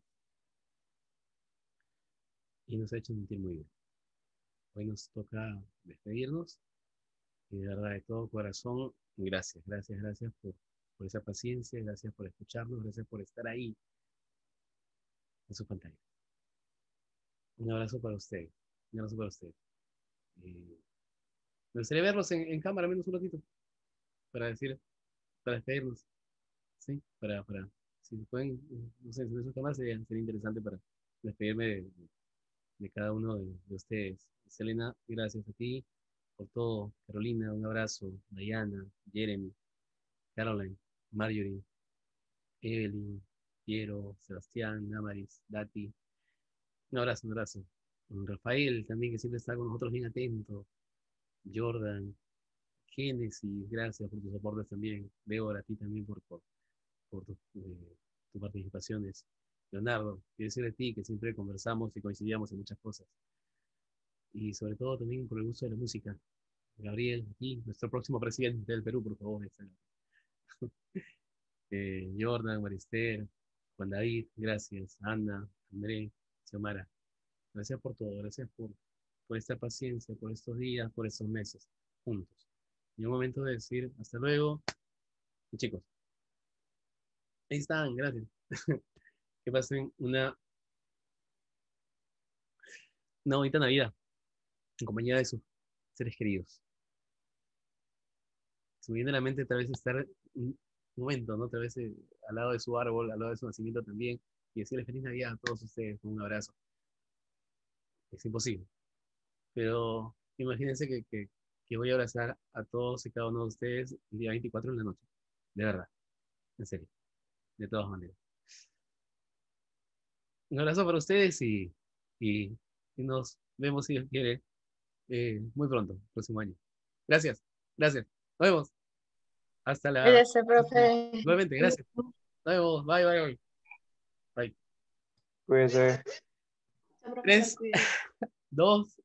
y nos ha hecho sentir muy bien. Hoy nos toca despedirnos y de verdad de todo corazón, gracias, gracias, gracias por, por esa paciencia, gracias por escucharnos, gracias por estar ahí en su pantalla. Un abrazo para usted, un abrazo para usted. Eh, me gustaría verlos en, en cámara menos un ratito para decir, para despedirnos, ¿sí? Para, para, si pueden, eh, no sé, encender su cámara sería, sería interesante para despedirme de, de cada uno de, de ustedes. Selena, gracias a ti por todo. Carolina, un abrazo. Diana, Jeremy, Caroline, Marjorie, Evelyn, Piero, Sebastián, Namaris, Dati. Un abrazo, un abrazo. Rafael también, que siempre está con nosotros bien atento. Jordan, Génesis, gracias por tus aportes también. Débora, a ti también por, por, por tu, eh, tus participaciones. Leonardo, quiero decir a ti que siempre conversamos y coincidíamos en muchas cosas. Y sobre todo también por el gusto de la música. Gabriel, aquí, nuestro próximo presidente del Perú, por favor. Eh, Jordan, Marister, Juan David, gracias. Ana, André, Xiomara. Gracias por todo, gracias por, por esta paciencia, por estos días, por estos meses, juntos. Y un momento de decir hasta luego. Y chicos, Ahí están, gracias. Que pasen una, una bonita Navidad en compañía de sus seres queridos. Se me viene a la mente tal vez estar un momento, ¿no? Tal vez eh, al lado de su árbol, al lado de su nacimiento también, y decirles feliz Navidad a todos ustedes con un abrazo. Es imposible. Pero imagínense que, que, que voy a abrazar a todos y cada uno de ustedes el día veinticuatro en la noche. De verdad. En serio. De todas maneras. Un abrazo para ustedes y, y, y nos vemos, si Dios quiere, eh, muy pronto, el próximo año. Gracias. Gracias. Nos vemos. Hasta la... Gracias, profe. Nuevamente, gracias. Nos vemos. Bye, bye, bye. Bye. Cuídese. Tres, dos.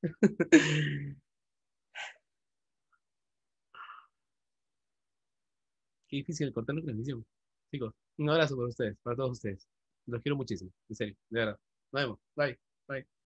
Qué difícil cortar la transmisión. Chicos, un abrazo para ustedes, para todos ustedes. Los quiero muchísimo, en serio, de verdad. Nos vemos. Bye, bye.